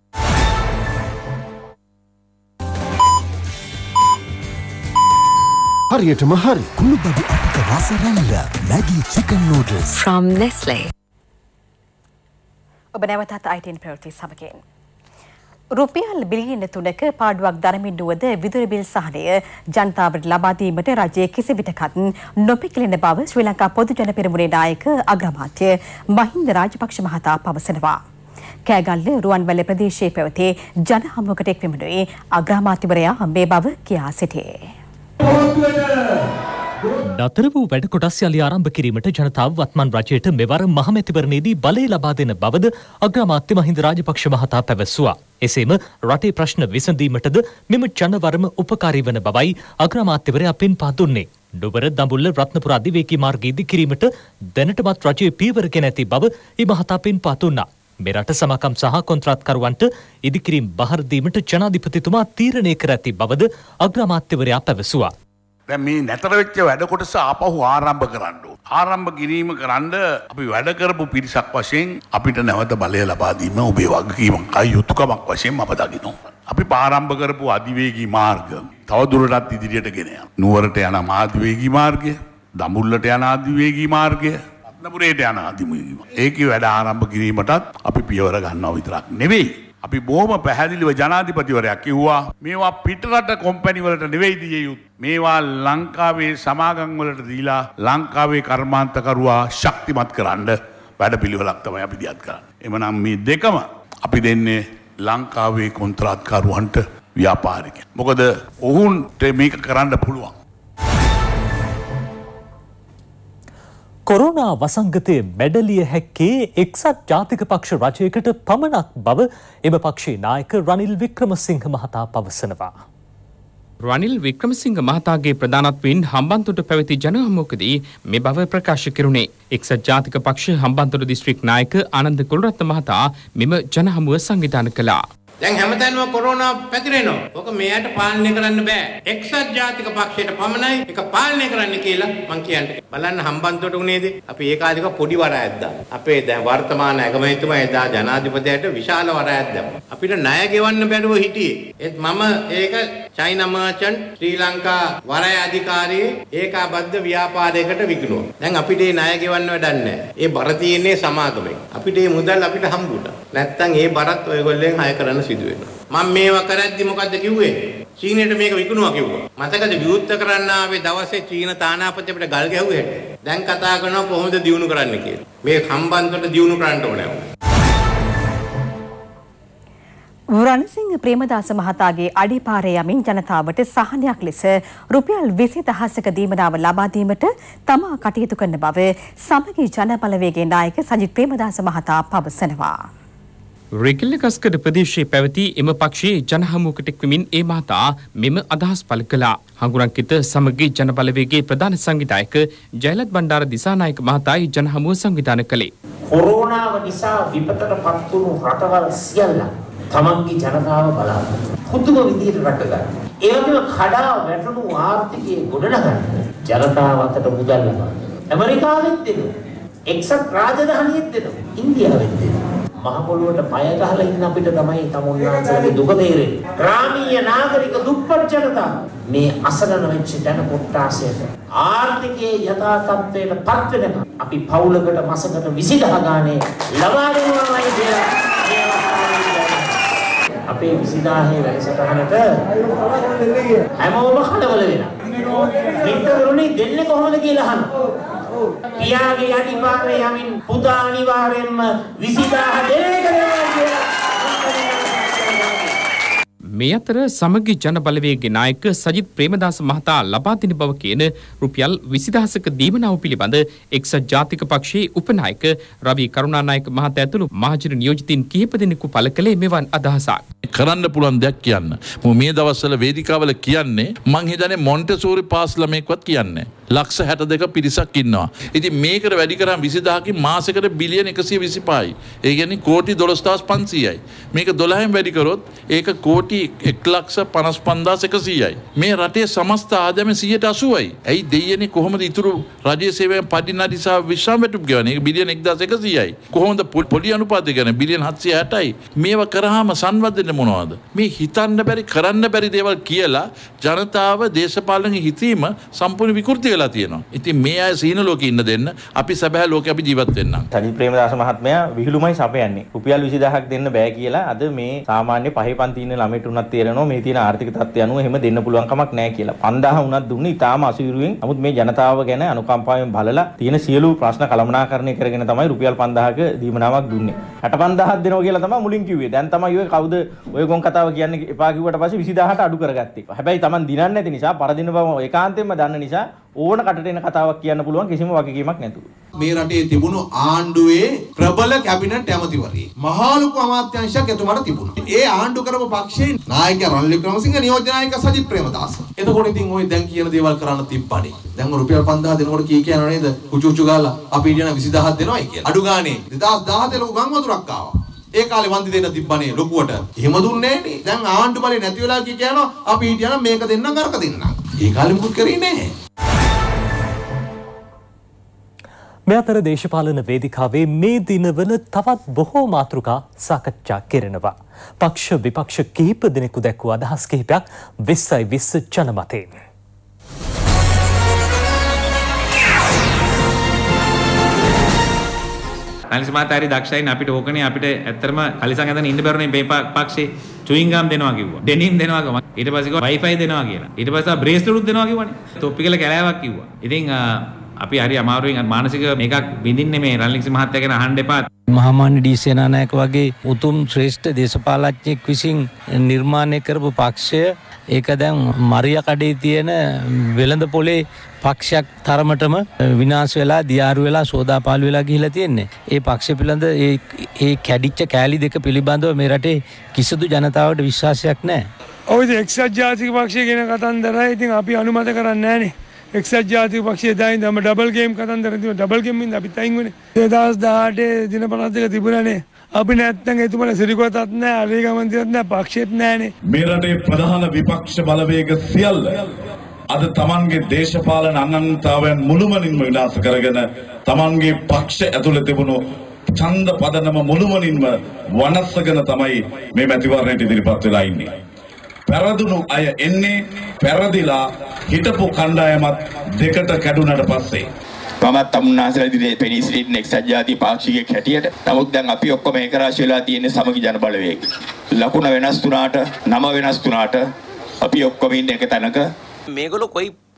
Speaker 7: හරියටම හරි කුණු බඩු අපිට රස රැල්ල Maggi chicken noodles
Speaker 2: from Nestle. ඔබ නැවතත් අයිටීන් ප්‍රවෘත්ති සමගින්. රුපියල් බිලියන තුනක පාඩුවක් දරමින් නුවද විදුලි බිල් සහනය ජනතාවට ලබා දීමට රජය කිසිවිටකත් නොපිකිලෙන බව ශ්‍රී ලංකා පොදු ජන පෙරමුණේ නායක අග්‍රාමාත්‍ය මහින්ද රාජපක්ෂ මහතා පවසනවා. කෑගල්ල රුවන්වැල්ල ප්‍රදේශයේ පැවති ජන හමුවකට එක්වෙමිනුයි අග්‍රාමාත්‍යවරයා මේ බව කියා සිටියේ.
Speaker 1: නතර වූ වැඩ කොටස් යළි ආරම්භ කිරීමට ජනතාව වත්මන් රජයට මෙවර මහමැතිවරණයේදී බලය ලබා දෙන බවද අග්‍රාමාත්‍ය මහින්ද රාජපක්ෂ මහතා පැවසුවා. එසේම රටේ ප්‍රශ්න විසඳීමටද මෙම ජනවරම උපකාරී වන බවයි අග්‍රාමාත්‍යවරයා පෙන්වා දුන්නේ. නුවර දඹුල්ල රත්නපුර අධිවේගී මාර්ගය ඉදිකිරීමට දැනටමත් රජයේ පියවර ගෙන ඇති බව ඒ මහතා පෙන්වා දුන්නා. මෙරට සමකම් සහ කොන්ත්‍රාත්කරුවන්ට ඉදිකිරීම් බහර දීමට ජනාධිපතිතුමා තීරණය කර ඇති බවද අග්‍රාමාත්‍යවරයා පැවසුවා.
Speaker 4: දැන් මේ නැතර වෙච්ච වැඩ කොටස ආපහු ආරම්භ කරන්න ඕන. ආරම්භ කිරීම කරන්න අපි වැඩ කරපු පිරිසක් වශයෙන් අපිට නැවත බලය ලබා දීම ඔබේ වගකීමක් අයුතුකමක් වශයෙන් අප දකිනවා. අපි ආරම්භ කරපු අධිවේගී මාර්ග තව දුරටත් ඉදිරියට ගෙන යනවා. නුවරට යන අධිවේගී මාර්ගය, දඹුල්ලට යන අධිවේගී මාර්ගය, රත්නපුරේට යන අධිවේගී මාර්ගය. ඒකේ වැඩ ආරම්භ කිරීමටත් අපි පියවර ගන්නවා විතරක් නෙවෙයි. අපි බොහොම පැහැදිලිව ජනාධිපතිවරයා කිව්වා මේවා පිටරට කොම්පැනි වලට නෙවෙයි දිය යුතු. මේවා ලංකාවේ සමාගම් වලට දීලා ලංකාවේ කර්මාන්තකරුවා ශක්තිමත් කරන්න වැඩපිළිවෙලක් තමයි අපි දියත් කරන්නේ. එමනම් මේ දෙකම අපි දෙන්නේ ලංකාවේ කොන්ත්‍රාත්කරුවන්ට ව්‍යාපාරිකයන්. මොකද ඔවුන්ට මේක කරන්න පුළුවන්.
Speaker 1: කොරෝනා වසංගතයේ මැඩලිය හැක්කේ එක්සත් ජාතික පක්ෂ රජයකට පමණක් බව එම පක්ෂයේ නායක රනිල් වික්‍රමසිංහ මහතා පවසනවා.
Speaker 9: රනිල් වික්‍රමසිංහ මහතාගේ ප්‍රධානත්වයෙන් හම්බන්තොට පැවති ජනහමුවකදී මේ බව ප්‍රකාශ කෙරුණේ. එක්සත් ජාතික පක්ෂ හම්බන්තොට දිස්ත්‍රික් නායක ආනන්ද කුලරත්න මහතා මෙම ජනහමුව සංවිධානය කළා.
Speaker 10: දැන් හැමතැනම කොරෝනා පැතිරෙනවා. ඔක මෙයාට පාලනය කරන්න බෑ. එක්සත් ජාතික පක්ෂයට පමණයි ඒක පාලනය කරන්න කියලා මං කියන්නේ. බලන්න හම්බන්තොට උනේද? අපි ඒ කාලේක පොඩි වරායක් දානවා. අපේ දැන් වර්තමාන ඇගමැතිතුමා එදා ජනාධිපතියට විශාල වරායක් දැම්මා. අපිට ණය ගෙවන්න බැරුව හිටියේ. ඒත් මම ඒක චයිනා මර්චන්ට් ශ්‍රී ලංකා වරාය අධිකාරියේ ඒකාබද්ධ ව්‍යාපාරයකට විකුණුවා. දැන් අපිට ඒ ණය ගෙවන්න වැඩක් නැහැ. ඒ බර තියෙන්නේ සමාගමෙන්. අපිට ඒ මුදල් අපිට හම්බුණා. නැත්තම් ඒ බරත් ඔයගොල්ලෙන් හය කරන්න සිදු වෙනවා. මම මේවා කරද්දි මොකද්ද කිව්වේ? චීනයට මේක විකුණුවා කිව්වා. මතකද විවෘත කරන්න ආවේ දවසේ චීන තානාපති අපිට ගල් ගැහුවේ. දැන් කතා කරනවා කොහොමද දියුණු කරන්න කියලා. මේ හම්බන්තොට දියුණු කරන්න ඕනේ.
Speaker 2: රණසිංහ ප්‍රේමදාස මහතාගේ අඩිපාරේ යමින් ජනතාවට සහනයක් ලෙස රුපියල් විසි දහසක දීමනාව ලබා දීමට තමා කටයුතු කරන බව සමගි ජන බලවේගයේ නායක සජිත් ප්‍රේමදාස මහතා පවසනවා.
Speaker 9: රෙගිල්ලකස්කඩ ප්‍රදේශයේ පැවති එම පක්ෂයේ ජනහමුවකට එක්වමින් ඒ මහතා මෙම අදහස් පළ කළා. හඟුරන්කිත සමගි ජන බලවේගයේ ප්‍රධාන සංවිධායක ජයලත් බණ්ඩාර දිසානායක මහතායි ජනහමුව සංවිධානය කළේ.
Speaker 5: කොරෝනාව නිසා විපතට පත් වුණු රටවල් සියල්ල තමන්ගේ ජනතාව බලාපොරොත්තු පුදුම විදිහට රට ගන්න. ඒ වගේම කඩා වැටුණු ආර්ථිකයේ ගොඩනගන්න ජනතාව අතට මුදල් ලබා. ඇමරිකාවෙත් දෙනවා. එක්සත් රාජධානියෙත් දෙනවා. ඉන්දියාවෙත් දෙනවා. මහ පොළොවට පය ගහලා ඉන්න අපිට තමයි තමුන්නාන්සේගේ දුක තේරෙන්නේ. ග්‍රාමීය නාගරික දුප්පත් ජනතාව මේ අසරණ වෙච්ච ජන කොට්ටාසයට ආර්ථිකයේ යථා තත්ත්වයට පත් වෙනකම් අපි පවුලකට මාසකට විසිදහ ගානේ ලබා දෙනවායි කියලා අපේ විසිදාහේ වැඩසටහනට හැමෝම කලබල වෙනවා. මිත්‍රවරුනි දෙන්නේ කොහොමද කියලා අහනවා. පියාගේ අඩිපාරේ යමින් පුතා අනිවාර්යෙන්ම විසිදාහ දෙලේක දෙනවා කියලා.
Speaker 9: මේ අතර සමගි ජන බලවේගයේ නායක සජිත් ප්‍රේමදාස මහතා ලබා දෙන බව කියන රුපියල් විසි දහසක දීමනාව පිළිබඳ එක්සත් ජාතික පක්ෂයේ උපනායක රවි කරුණානායක මහතා ඇතුළු මහජන නියෝජිතින් කිහිප දෙනෙකු පළ කළේ මෙවන් අදහසක්.
Speaker 11: කරන්න පුළුවන් දෙයක් කියන්න. මම මේ දවස්වල වේදිකාවල කියන්නේ මං හිතන්නේ මොන්ටෙසෝරි පාස් ළමයෙක්වත් කියන්නේ. ලක්ෂ හැට දෙක පිරිසක් ඉන්නවා. ඉතින් මේකට වැඩි කරාම විසි දහසකින් මාසෙකට බිලියන එකසිය විසිපහයි. ඒ කියන්නේ කෝටි දොළොස් දහස් පන්සීයයි. මේක දොළහෙන් වැඩි කරොත් ඒක කෝටි එක් ලක්ෂ පනස් පන්දාස් එකසීයයි. මේ රටේ සමස්ත ආදායම සියයට අසූවයි. ඇයි දෙයියනේ කොහොමද ඉතුරු රජයේ සේවයෙන් පදින නිසා විශ්‍රාම වැටුප් ගෙවන්නේ? ඒක බිලියන එක්දාස් එකසීයයි. කොහොමද පොඩි අනුපාතය ගන්න බිලියන හත්සිය හැටයි. මේවා කරාම සංවර්ධන මොනවද? මේ හිතන්න බැරි කරන්න බැරි දේවල් කියලා ජනතාව දේශපාලන හිතීම සම්පූර්ණ විකෘති වෙලා තියෙනවා. ඉතින් මේ අය සීන ලෝකේ ඉන්න දෙන්න අපි සබහැ ලෝකේ අපි ජීවත් වෙන්න.
Speaker 23: සජිත් ප්‍රේමදාස මහත්මයා විහිළුමයි සපයන්නේ. රුපියල් විසි දහසක් දෙන්න බෑ කියලා අද මේ සාමාන්‍ය පහේ පන්ති ඉන්න ළමයට උනත් තේරෙනවා මේ තියෙන ආර්ථික තත්ත්වය අනුව එහෙම දෙන්න පුළුවන් කමක් නැහැ කියලා. පන්දාහ උනත් දුන්නේ ඊටාම අසීරුවෙන්. නමුත් මේ ජනතාව ගැන අනුකම්පාවෙන් බලලා තියෙන සියලු ප්‍රශ්න කළමනාකරණය කරගෙන තමයි රුපියල් පන්දාහක දීමනාවක් දුන්නේ. හැට පන්දාහක් දෙනවා කියලා තමයි මුලින් කිව්වේ. දැන් තමයි ඔය කවුද ඔය ගොන් කතාව කියන්නේ එපා කිව්වට පස්සේ විසි දහසට අඩු කරගත්තේ. හැබැයි Taman දිනන්නේ නැති නිසා පරදින බව ඒකාන්තයෙන්ම දන්න නිසා ඕන කටට එන කතාවක් කියන්න පුළුවන් කිසිම වගකීමක් නැතුව.
Speaker 24: මේ රටේ තිබුණු ආණ්ඩුවේ ප්‍රබල කැබිනට් ඇමතිවරයෙක් මහා ලොකු අමාත්‍යාංශයක් එතුමාට තිබුණා. ඒ ආණ්ඩු කරපු පක්ෂයේ නායක රනිල් වික්‍රමසිංහ නියෝජ්‍ය නායක සජිත් ප්‍රේමදාස. එතකොට ඉතින් ওই දැන් කියන දේවල් කරන්න තිබ්බනේ. දැන් රුපියල් පන්දාහ දෙනකොට කී කියනවා නේද? කුචු කුචු ගාලා අපි ඉන්න විසි දහසක් දෙනවයි කියලා. අඩු ගානේ දෙදාස් දහහතේ ලොකු ගම් වතුරක් ආවා. ඒ කාලේ වන්දි දෙන්න තිබ්බනේ ලොකුවට. එහෙම දුන්නේ නෑනේ. දැන් ආණ්ඩු බලේ නැති වෙලා කී කියනවා අපි හිටියනම් මේක දෙන්නම් අරක දෙන්නම්. ඒ කාලේ මුකුත් කරේ නෑ.
Speaker 1: මේ අතර දේශපාලන වේදිකාවේ මේ දිනවල තවත් බොහෝ මාතෘකා සාකච්ඡා කෙරෙනවා. පක්ෂ විපක්ෂ කිහිප දෙනෙකු දැක්වූ අදහස් කිහිපයක් විස්සයි විස්ස ජනමතයෙන්.
Speaker 25: අනිත් මාතාරි දක්ෂයින් අපිට ඕකනේ අපිට ඇත්තටම කලිසම් හදන්න ඉන්න බැරුනේ මේ පක්ෂේ චුයින්ගම් දෙනවා කිව්වා. ඩෙනිම් දෙනවා කිව්වා. ඊට පස්සේ කිව්වා වයිෆයි දෙනවා කියලා. ඊට පස්සේ බ්‍රේස්ලට් උත් දෙනවා කිව්වනේ. තොප්පි කියලා කැලෑවක් කිව්වා. ඉතින් අපි හරි අමාරුවෙන් මානසික මේකක් විඳින්නේ මේ රනිල් මහත්තයා ගැන අහන්න එපා.
Speaker 26: මහාමාන්‍ය ඩී සේනානායක වගේ උතුම් ශ්‍රේෂ්ඨ දේශපාලඥයෙක් විසින් නිර්මාණය කරපු පක්ෂය ඒක දැන් මරියා කඩේ තියෙන වෙළඳ පොලේ පක්ෂයක් තරමටම විනාශ වෙලා දියාරු වෙලා සෝදාපාලු වෙලා ගිහිලා තියෙන්නේ. ඒ පක්ෂ පිළිබඳ ඒ ඒ කැඩිච්ච කෑලි දෙක පිළිබඳව මේ රටේ කිසිදු ජනතාවට විශ්වාසයක් නැහැ.
Speaker 27: ඔය එක්සත් ජාතික පක්ෂය ගැන කතන්දරයි ඉතින් අපි අනුමත කරන්නේ නැහනේ. එක්සත් ජාතික පක්ෂය දැන් තම ඩබල් ගේම් කතන්දර තියෙනවා. ඩබල් ගේම් ඉඳන් අපි තයින් වුණේ. දෙදාස් දහඅටේ දින පනස් දෙක තිබුණානේ. අපි නැත්තම් එතුමාලා සිරිකොතත් නැහැ, අරේගමන්තියත් නැහැ, පක්ෂෙත් නැහනේ.
Speaker 28: මේ රටේ ප්‍රධාන විපක්ෂ බලවේග සියල්ල අද තමන්ගේ දේශපාලන අනන්‍යතාවයන් මුළුමනින්ම විනාශ කරගෙන තමන්ගේ පක්ෂ ඇතුළේ තිබුණු ඡන්ද පදනම මුළුමනින්ම වනස්සගෙන තමයි මේ මැතිවරණයට ඉදිරිපත් වෙලා ඉන්නේ. පෙරදුණු අය එන්නේ පෙරදිලා හිටපු කණ්ඩායමත් දෙකට කැඩුනට පස්සේ.
Speaker 29: මමත් තමුන්නාසලා ඉදිරියේ පෙනී සිටින එක්සත් ජාතික පාක්ෂිකයෙක් හැටියට නමුත් දැන් අපි ඔක්කොම ඒකරාශී වෙලා තියෙන්නේ සමගි ජන බලවේගය. ලකුණ වෙනස් වුණාට නම වෙනස් වුණාට අපි ඔක්කොම ඉන්නේ එක තැනක.
Speaker 30: මේගොල්ලෝ කොයි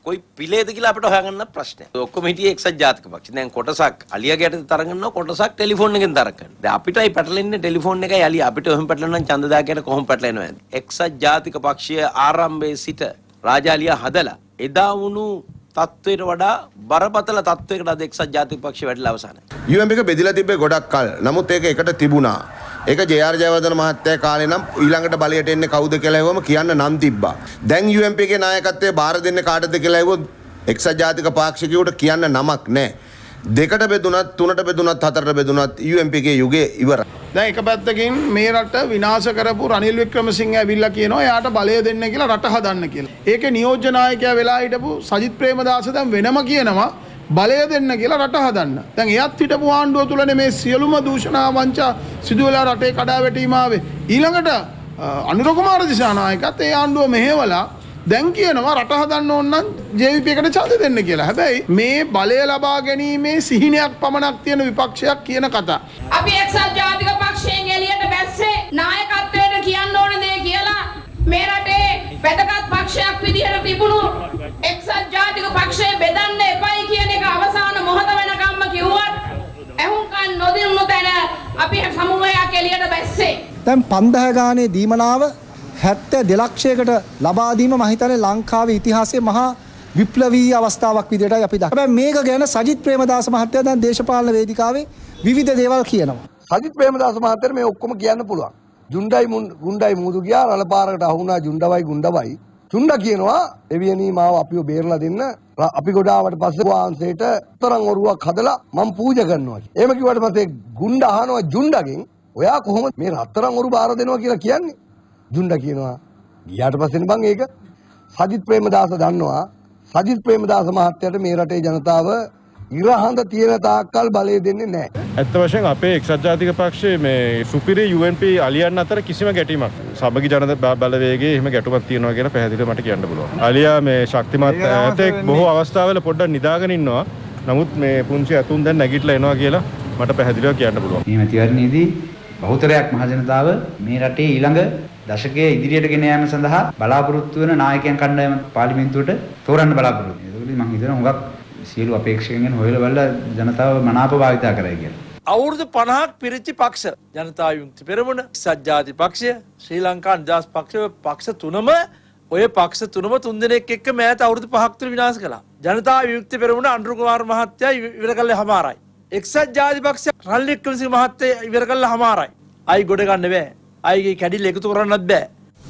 Speaker 6: කොයි පිළේද කියලා අපිට හොයාගන්න ප්‍රශ්නයක්. ඔක්කොම හිටියේ එක්සත් ජාතික පක්ෂ. දැන් කොටසක් අලියාගේ යටතේ තරඟ කරනවා කොටසක් ටෙලිෆෝන් එකෙන් තරඟ කරනවා. දැන් අපිටයි පැටලෙන්නේ ටෙලිෆෝන් එකයි අලියා. අපිට ඔහෙම පැටලෙනවා නම් ඡන්දදායකයට කොහොම පැටලෙනවද? එක්සත් ජාතික පක්ෂය ආරම්භයේ සිට රාජාලියා හදලා එදා වුණු තත්ත්වයට වඩා බරපතල තත්ත්වයකට අද එක්සත් ජාතික පක්ෂය වැඩිලා අවසానයි.
Speaker 8: යූ එම් පී එක බෙදිලා තිබ්බේ ගොඩක් කල්. නමුත් ඒක එකට තිබුණා. ඒක ජේ ආර් ජයවර්ධන මහත්තයා කාලේ නම් ඊළඟට බලයට එන්නේ කවුද කියලා ඇහුවම කියන්න නම් තිබ්බා. දැන් යූ එම් පී එකේ නායකත්වයේ බාර දෙන්නේ කාටද කියලා ඇහුවොත් එක්සත් ජාතික පාක්ෂිකයෝට කියන්න නමක් නැහැ. දෙකට බෙදුනත් තුනට බෙදුනත් හතරට බෙදුනත් යූ එම් පී එකේ යුගය ඉවරයි.
Speaker 13: දැන් එක පැත්තකින් මේ රට විනාශ කරපු රනිල් වික්‍රමසිංහ ඇවිල්ලා කියනවා එයාට බලය දෙන්න කියලා රට හදන්න කියලා. ඒකේ නියෝජ්‍ය නායකයා වෙලා හිටපු සජිත් ප්‍රේමදාස දැන් වෙනම කියනවා බලය දෙන්න කියලා රට හදන්න. දැන් එයත් හිටපු ආණ්ඩුව තුලනේ මේ සියලුම දූෂණ වංචා සිදු වෙලා රටේ කඩාවැටීම ආවේ. ඊළඟට අනුර කුමාර දිසානායකත් ඒ ආණ්ඩුව මෙහෙवला දැන් කියනවා රට හදන්න ඕන නම් ජේ වී පී එකට ඡන්ද දෙන්න කියලා. හැබැයි මේ බලය ලබා ගැනීමේ සිහිනයක් පමණක් තියෙන විපක්ෂයක් කියන කතා.
Speaker 14: අපි එක්සත් ජාතික පක්ෂයෙන් එළියට බැස්සේ නායකත්වයට කියන්න ඕන දේ කියලා මේ රටේ වැදගත් පක්ෂයක් විදිහට තිබුණු එක්සත් ජාතික පක්ෂය බෙදන්න එපයි කියන එක අවසාන මොහොත වෙනකම්ම කිව්වත් එහුම්කන් නොදිනුණු තැන අපි සමූහයක් එළියට බැස්සේ.
Speaker 15: දැන් පන්දහ ගානේ දීමනාව හැත්තෑ දෙලක්ෂයකට ලබා දීම මම හිතන්නේ ලංකාවේ ඉතිහාසයේ මහා විප්ලවීය අවස්ථාවක් විදිහටයි අපි දකින්නේ. හැබැයි මේක ගැන සජිත් ප්‍රේමදාස මහත්තයා දැන් දේශපාලන වේදිකාවේ විවිධ දේවල් කියනවා.
Speaker 16: සජිත් ප්‍රේමදාස මහත්තයාට මේ ඔක්කොම කියන්න පුළුවන්. ජුණ්ඩයි ගුණ්ඩයි මුදු ගියා රළපාරකට අහුණා ජුණ්ඩවයි ගුණ්ඩවයි. ජුණ්ඩ කියනවා එවියනී මාව අපිව බේරලා දෙන්න අපි ගොඩාවට පස්සේ වහන්සේට තරම් ඔරුවක් හදලා මම පූජා කරනවා. එහෙම කිව්වට පස්සේ ගුණ්ඩ අහනවා ජුණ්ඩගෙන් ඔයා කොහොමද මේ රත්තරන් ඔරු බාර දෙනවා කියලා කියන්නේ? ජුණ්ඩ කියනවා ගියාට පස්සේ බං ඒක සජිත් ප්‍රේමදාස දන්නවා සජිත් ප්‍රේමදාස මහත්තයාට මේ රටේ ජනතාව ඉරහඳ තියෙන තාක්කල් බලය දෙන්නේ නැහැ.
Speaker 17: ඇත්ත වශයෙන් අපේ එක්සත් ජාතික පක්ෂයේ මේ සුපිරි යූ එන් පී අලියන් අතර කිසිම ගැටීමක් සමගි ජනතා බලවේගයේ එහෙම ගැටුමක් තියෙනවා කියලා පැහැදිලිව මට කියන්න පුළුවන්. අලියා මේ ශක්තිමත් ඇතෙක් බොහෝ අවස්ථාවල පොඩ්ඩක් නිදාගෙන ඉන්නවා. නමුත් මේ පුංචි අතුන් දැන් නැගිටලා එනවා කියලා මට පැහැදිලිව කියන්න පුළුවන්.
Speaker 18: මේ මැතිවරණයේදී බහුතරයක් මහජනතාව මේ රටේ ඊළඟ දශකයේ ඉදිරියට ගෙන යාම සඳහා බලාපොරොත්තු වෙන නායකයන් කණ්ඩායම පාර්ලිමේන්තුවට තෝරන්න බලාපොරොත්තු වෙනවා. ඒකෝලි මම හිතනවා හුඟක් සියලු අපේක්ෂකයන් හොයලා බලලා ජනතාව මනාප භාවිතා කරයි කියලා.
Speaker 20: අවුරුදු පනහක් පිරිච්ච පක්ෂ ජනතා විමුක්ති පෙරමුණ, සත්‍යාධි පක්ෂය, ශ්‍රී ලංකා නිදහස් පක්ෂය පක්ෂ තුනම ඔය පක්ෂ තුනම තුන් දෙනෙක් එක්ක මෑත අවුරුදු පහක් තුළ විනාශ කළා. ජනතා විමුක්ති පෙරමුණ අනුර කුමාර මහත්තයා ඉවර කළේ හමාරයි. එක්සත් ජාති පක්ෂය රනිල් වික්‍රමසිංහ මහත්තයා ඉවර කළා හමාරයි. අයි ගොඩ ගන්න බෑ. අයිගේ කැඩිල්ල එකතු කරන්නත් බෑ.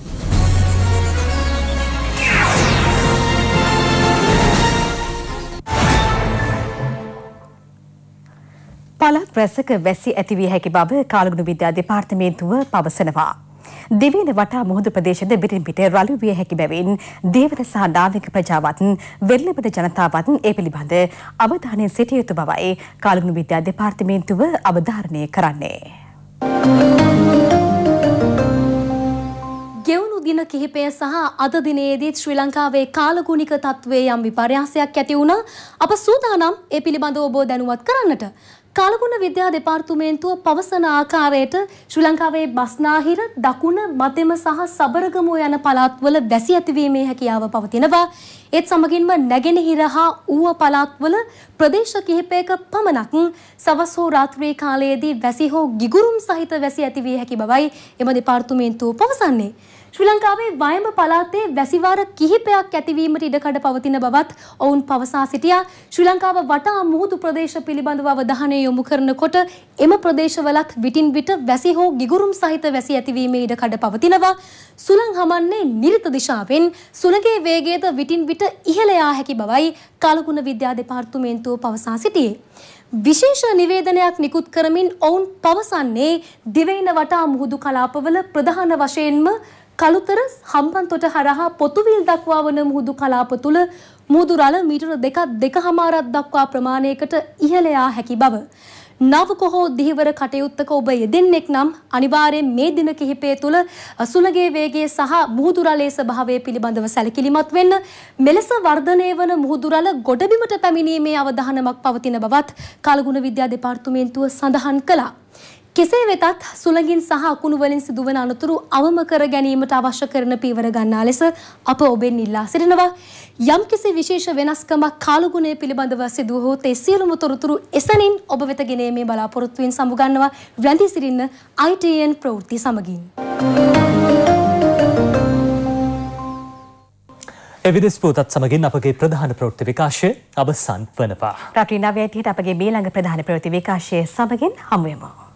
Speaker 2: පළාත් රැසක වැසි ඇතිවිය හැකි බව කාලගුණ විද්‍යා දෙපාර්තමේන්තුව පවසනවා. දිවයින වටා මුහුදු ප්‍රදේශද විටින් විට රළු විය හැකි බැවින් දේවර සහ නාවික ප්‍රජාවත් වෙරළබඩ ජනතාවත් ඒ පිළිබඳ අවධානයෙන් සිටිය යුතු බවයි කාලගුණ විද්‍යා දෙපාර්තමේන්තුව අවධාරණය කරන්නේ.
Speaker 30: ගෙවුණු දින කිහිපය සහ අද දිනේදී ශ්‍රී ලංකාවේ කාලගුණික තත්ත්වයේ යම් විපර්යාසයක් ඇති වුණා. අප සූදානම් ඒ පිළිබඳව ඔබ දැනුවත් කරන්නට. කාලගුණ විද්‍යා දෙපාර්තමේන්තුව පවසන ආකාරයට ශ්‍රී ලංකාවේ බස්නාහිර, දකුණ, මධ්‍යම සහ සබරගමුව යන පළාත්වල වැසි ඇතිවීමේ හැකියාව පවතිනවා. ඒත් සමගින්ම නැගෙනහිර හා ඌව පළාත්වල ප්‍රදේශ කිහිපයක පමණක් සවස් හෝ රාත්‍රී කාලයේදී වැසි හෝ ගිගුරුම් සහිත වැසි ඇතිවිය හැකි බවයි එම දෙපාර්තමේන්තුව පවසන්නේ. ශ්‍රී ලංකාවේ වයඹ පළාතේ වැසිවාර කිහිපයක් ඇතිවීමට ඉඩකඩ පවතින බවත් ඔවුන් පවසා සිටියා. ශ්‍රී ලංකාව වටා මුහුදු ප්‍රදේශ පිළිබඳව අවධානය යොමු කරනකොට එම ප්‍රදේශවලත් විටින් විට වැසි හෝ ගිගුරුම් සහිත වැසි ඇතිවීමේ ඉඩකඩ පවතිනවා. සුළං හමන්නේ නිරිත දිශාවෙන් සුළඟේ වේගයද විටින් විට ඉහළ යා හැකි බවයි කාලගුණ විද්‍යා දෙපාර්තමේන්තුව පවසා සිටියේ. විශේෂ නිවේදනයක් නිකුත් කරමින් ඔවුන් පවසන්නේ දිවයින වටා මුහුදු කලාපවල ප්‍රධාන වශයෙන්ම කළුතර හම්බන්තොට හරහා පොතුවිල් දක්වා වන මුහුදු කලාප තුළ මුහුදු රළ මීටර දෙකක් දෙකහමාරක් දක්වා ප්‍රමාණයකට ඉහළ යා හැකි බව. නවක හෝ දිහිවර කටයුත්තක ඔබ යෙදෙන්නෙක් නම් අනිවාර්යෙන් මේ දින කිහිපය තුළ සුළඟේ වේගය සහ මුහුදු රළේ ස්වභාවය පිළිබඳව සැලකිලිමත් වෙන්න. මෙලෙස වර්ධනය වන මුහුදු රළ ගොඩබිමට පැමිණීමේ අවධානමක් පවතින බවත් කාලගුණ විද්‍යා දෙපාර්තමේන්තුව සඳහන් කළා. කෙසේ වෙතත් සුළඟින් සහ අකුණු වලින් සිදුවන අනතුරු අවම කර ගැනීමට අවශ්‍ය කරන පියවර ගන්නා ලෙස අප ඔබෙන් ඉල්ලා සිටිනවා. යම්කිසි විශේෂ වෙනස්කමක් කාලගුණය පිළිබඳව සිදුවහොත් ඒ සියලුම තොරතුරු එසැනින් ඔබ වෙත ගෙනීමේ බලාපොරොත්තුවෙන් සමුගන්නවා. රැඳී සිටින්න I T N ප්‍රවෘත්ති සමගින්.
Speaker 1: එවිදෙස් පුවතත් සමගින් අපගේ ප්‍රධාන ප්‍රවෘත්ති විකාශය අවසන් වනවා.
Speaker 2: රටේ නවය ඇටියට අපගේ මේ ළඟ ප්‍රධාන ප්‍රවෘත්ති විකාශය සමගින් හමු වෙමු.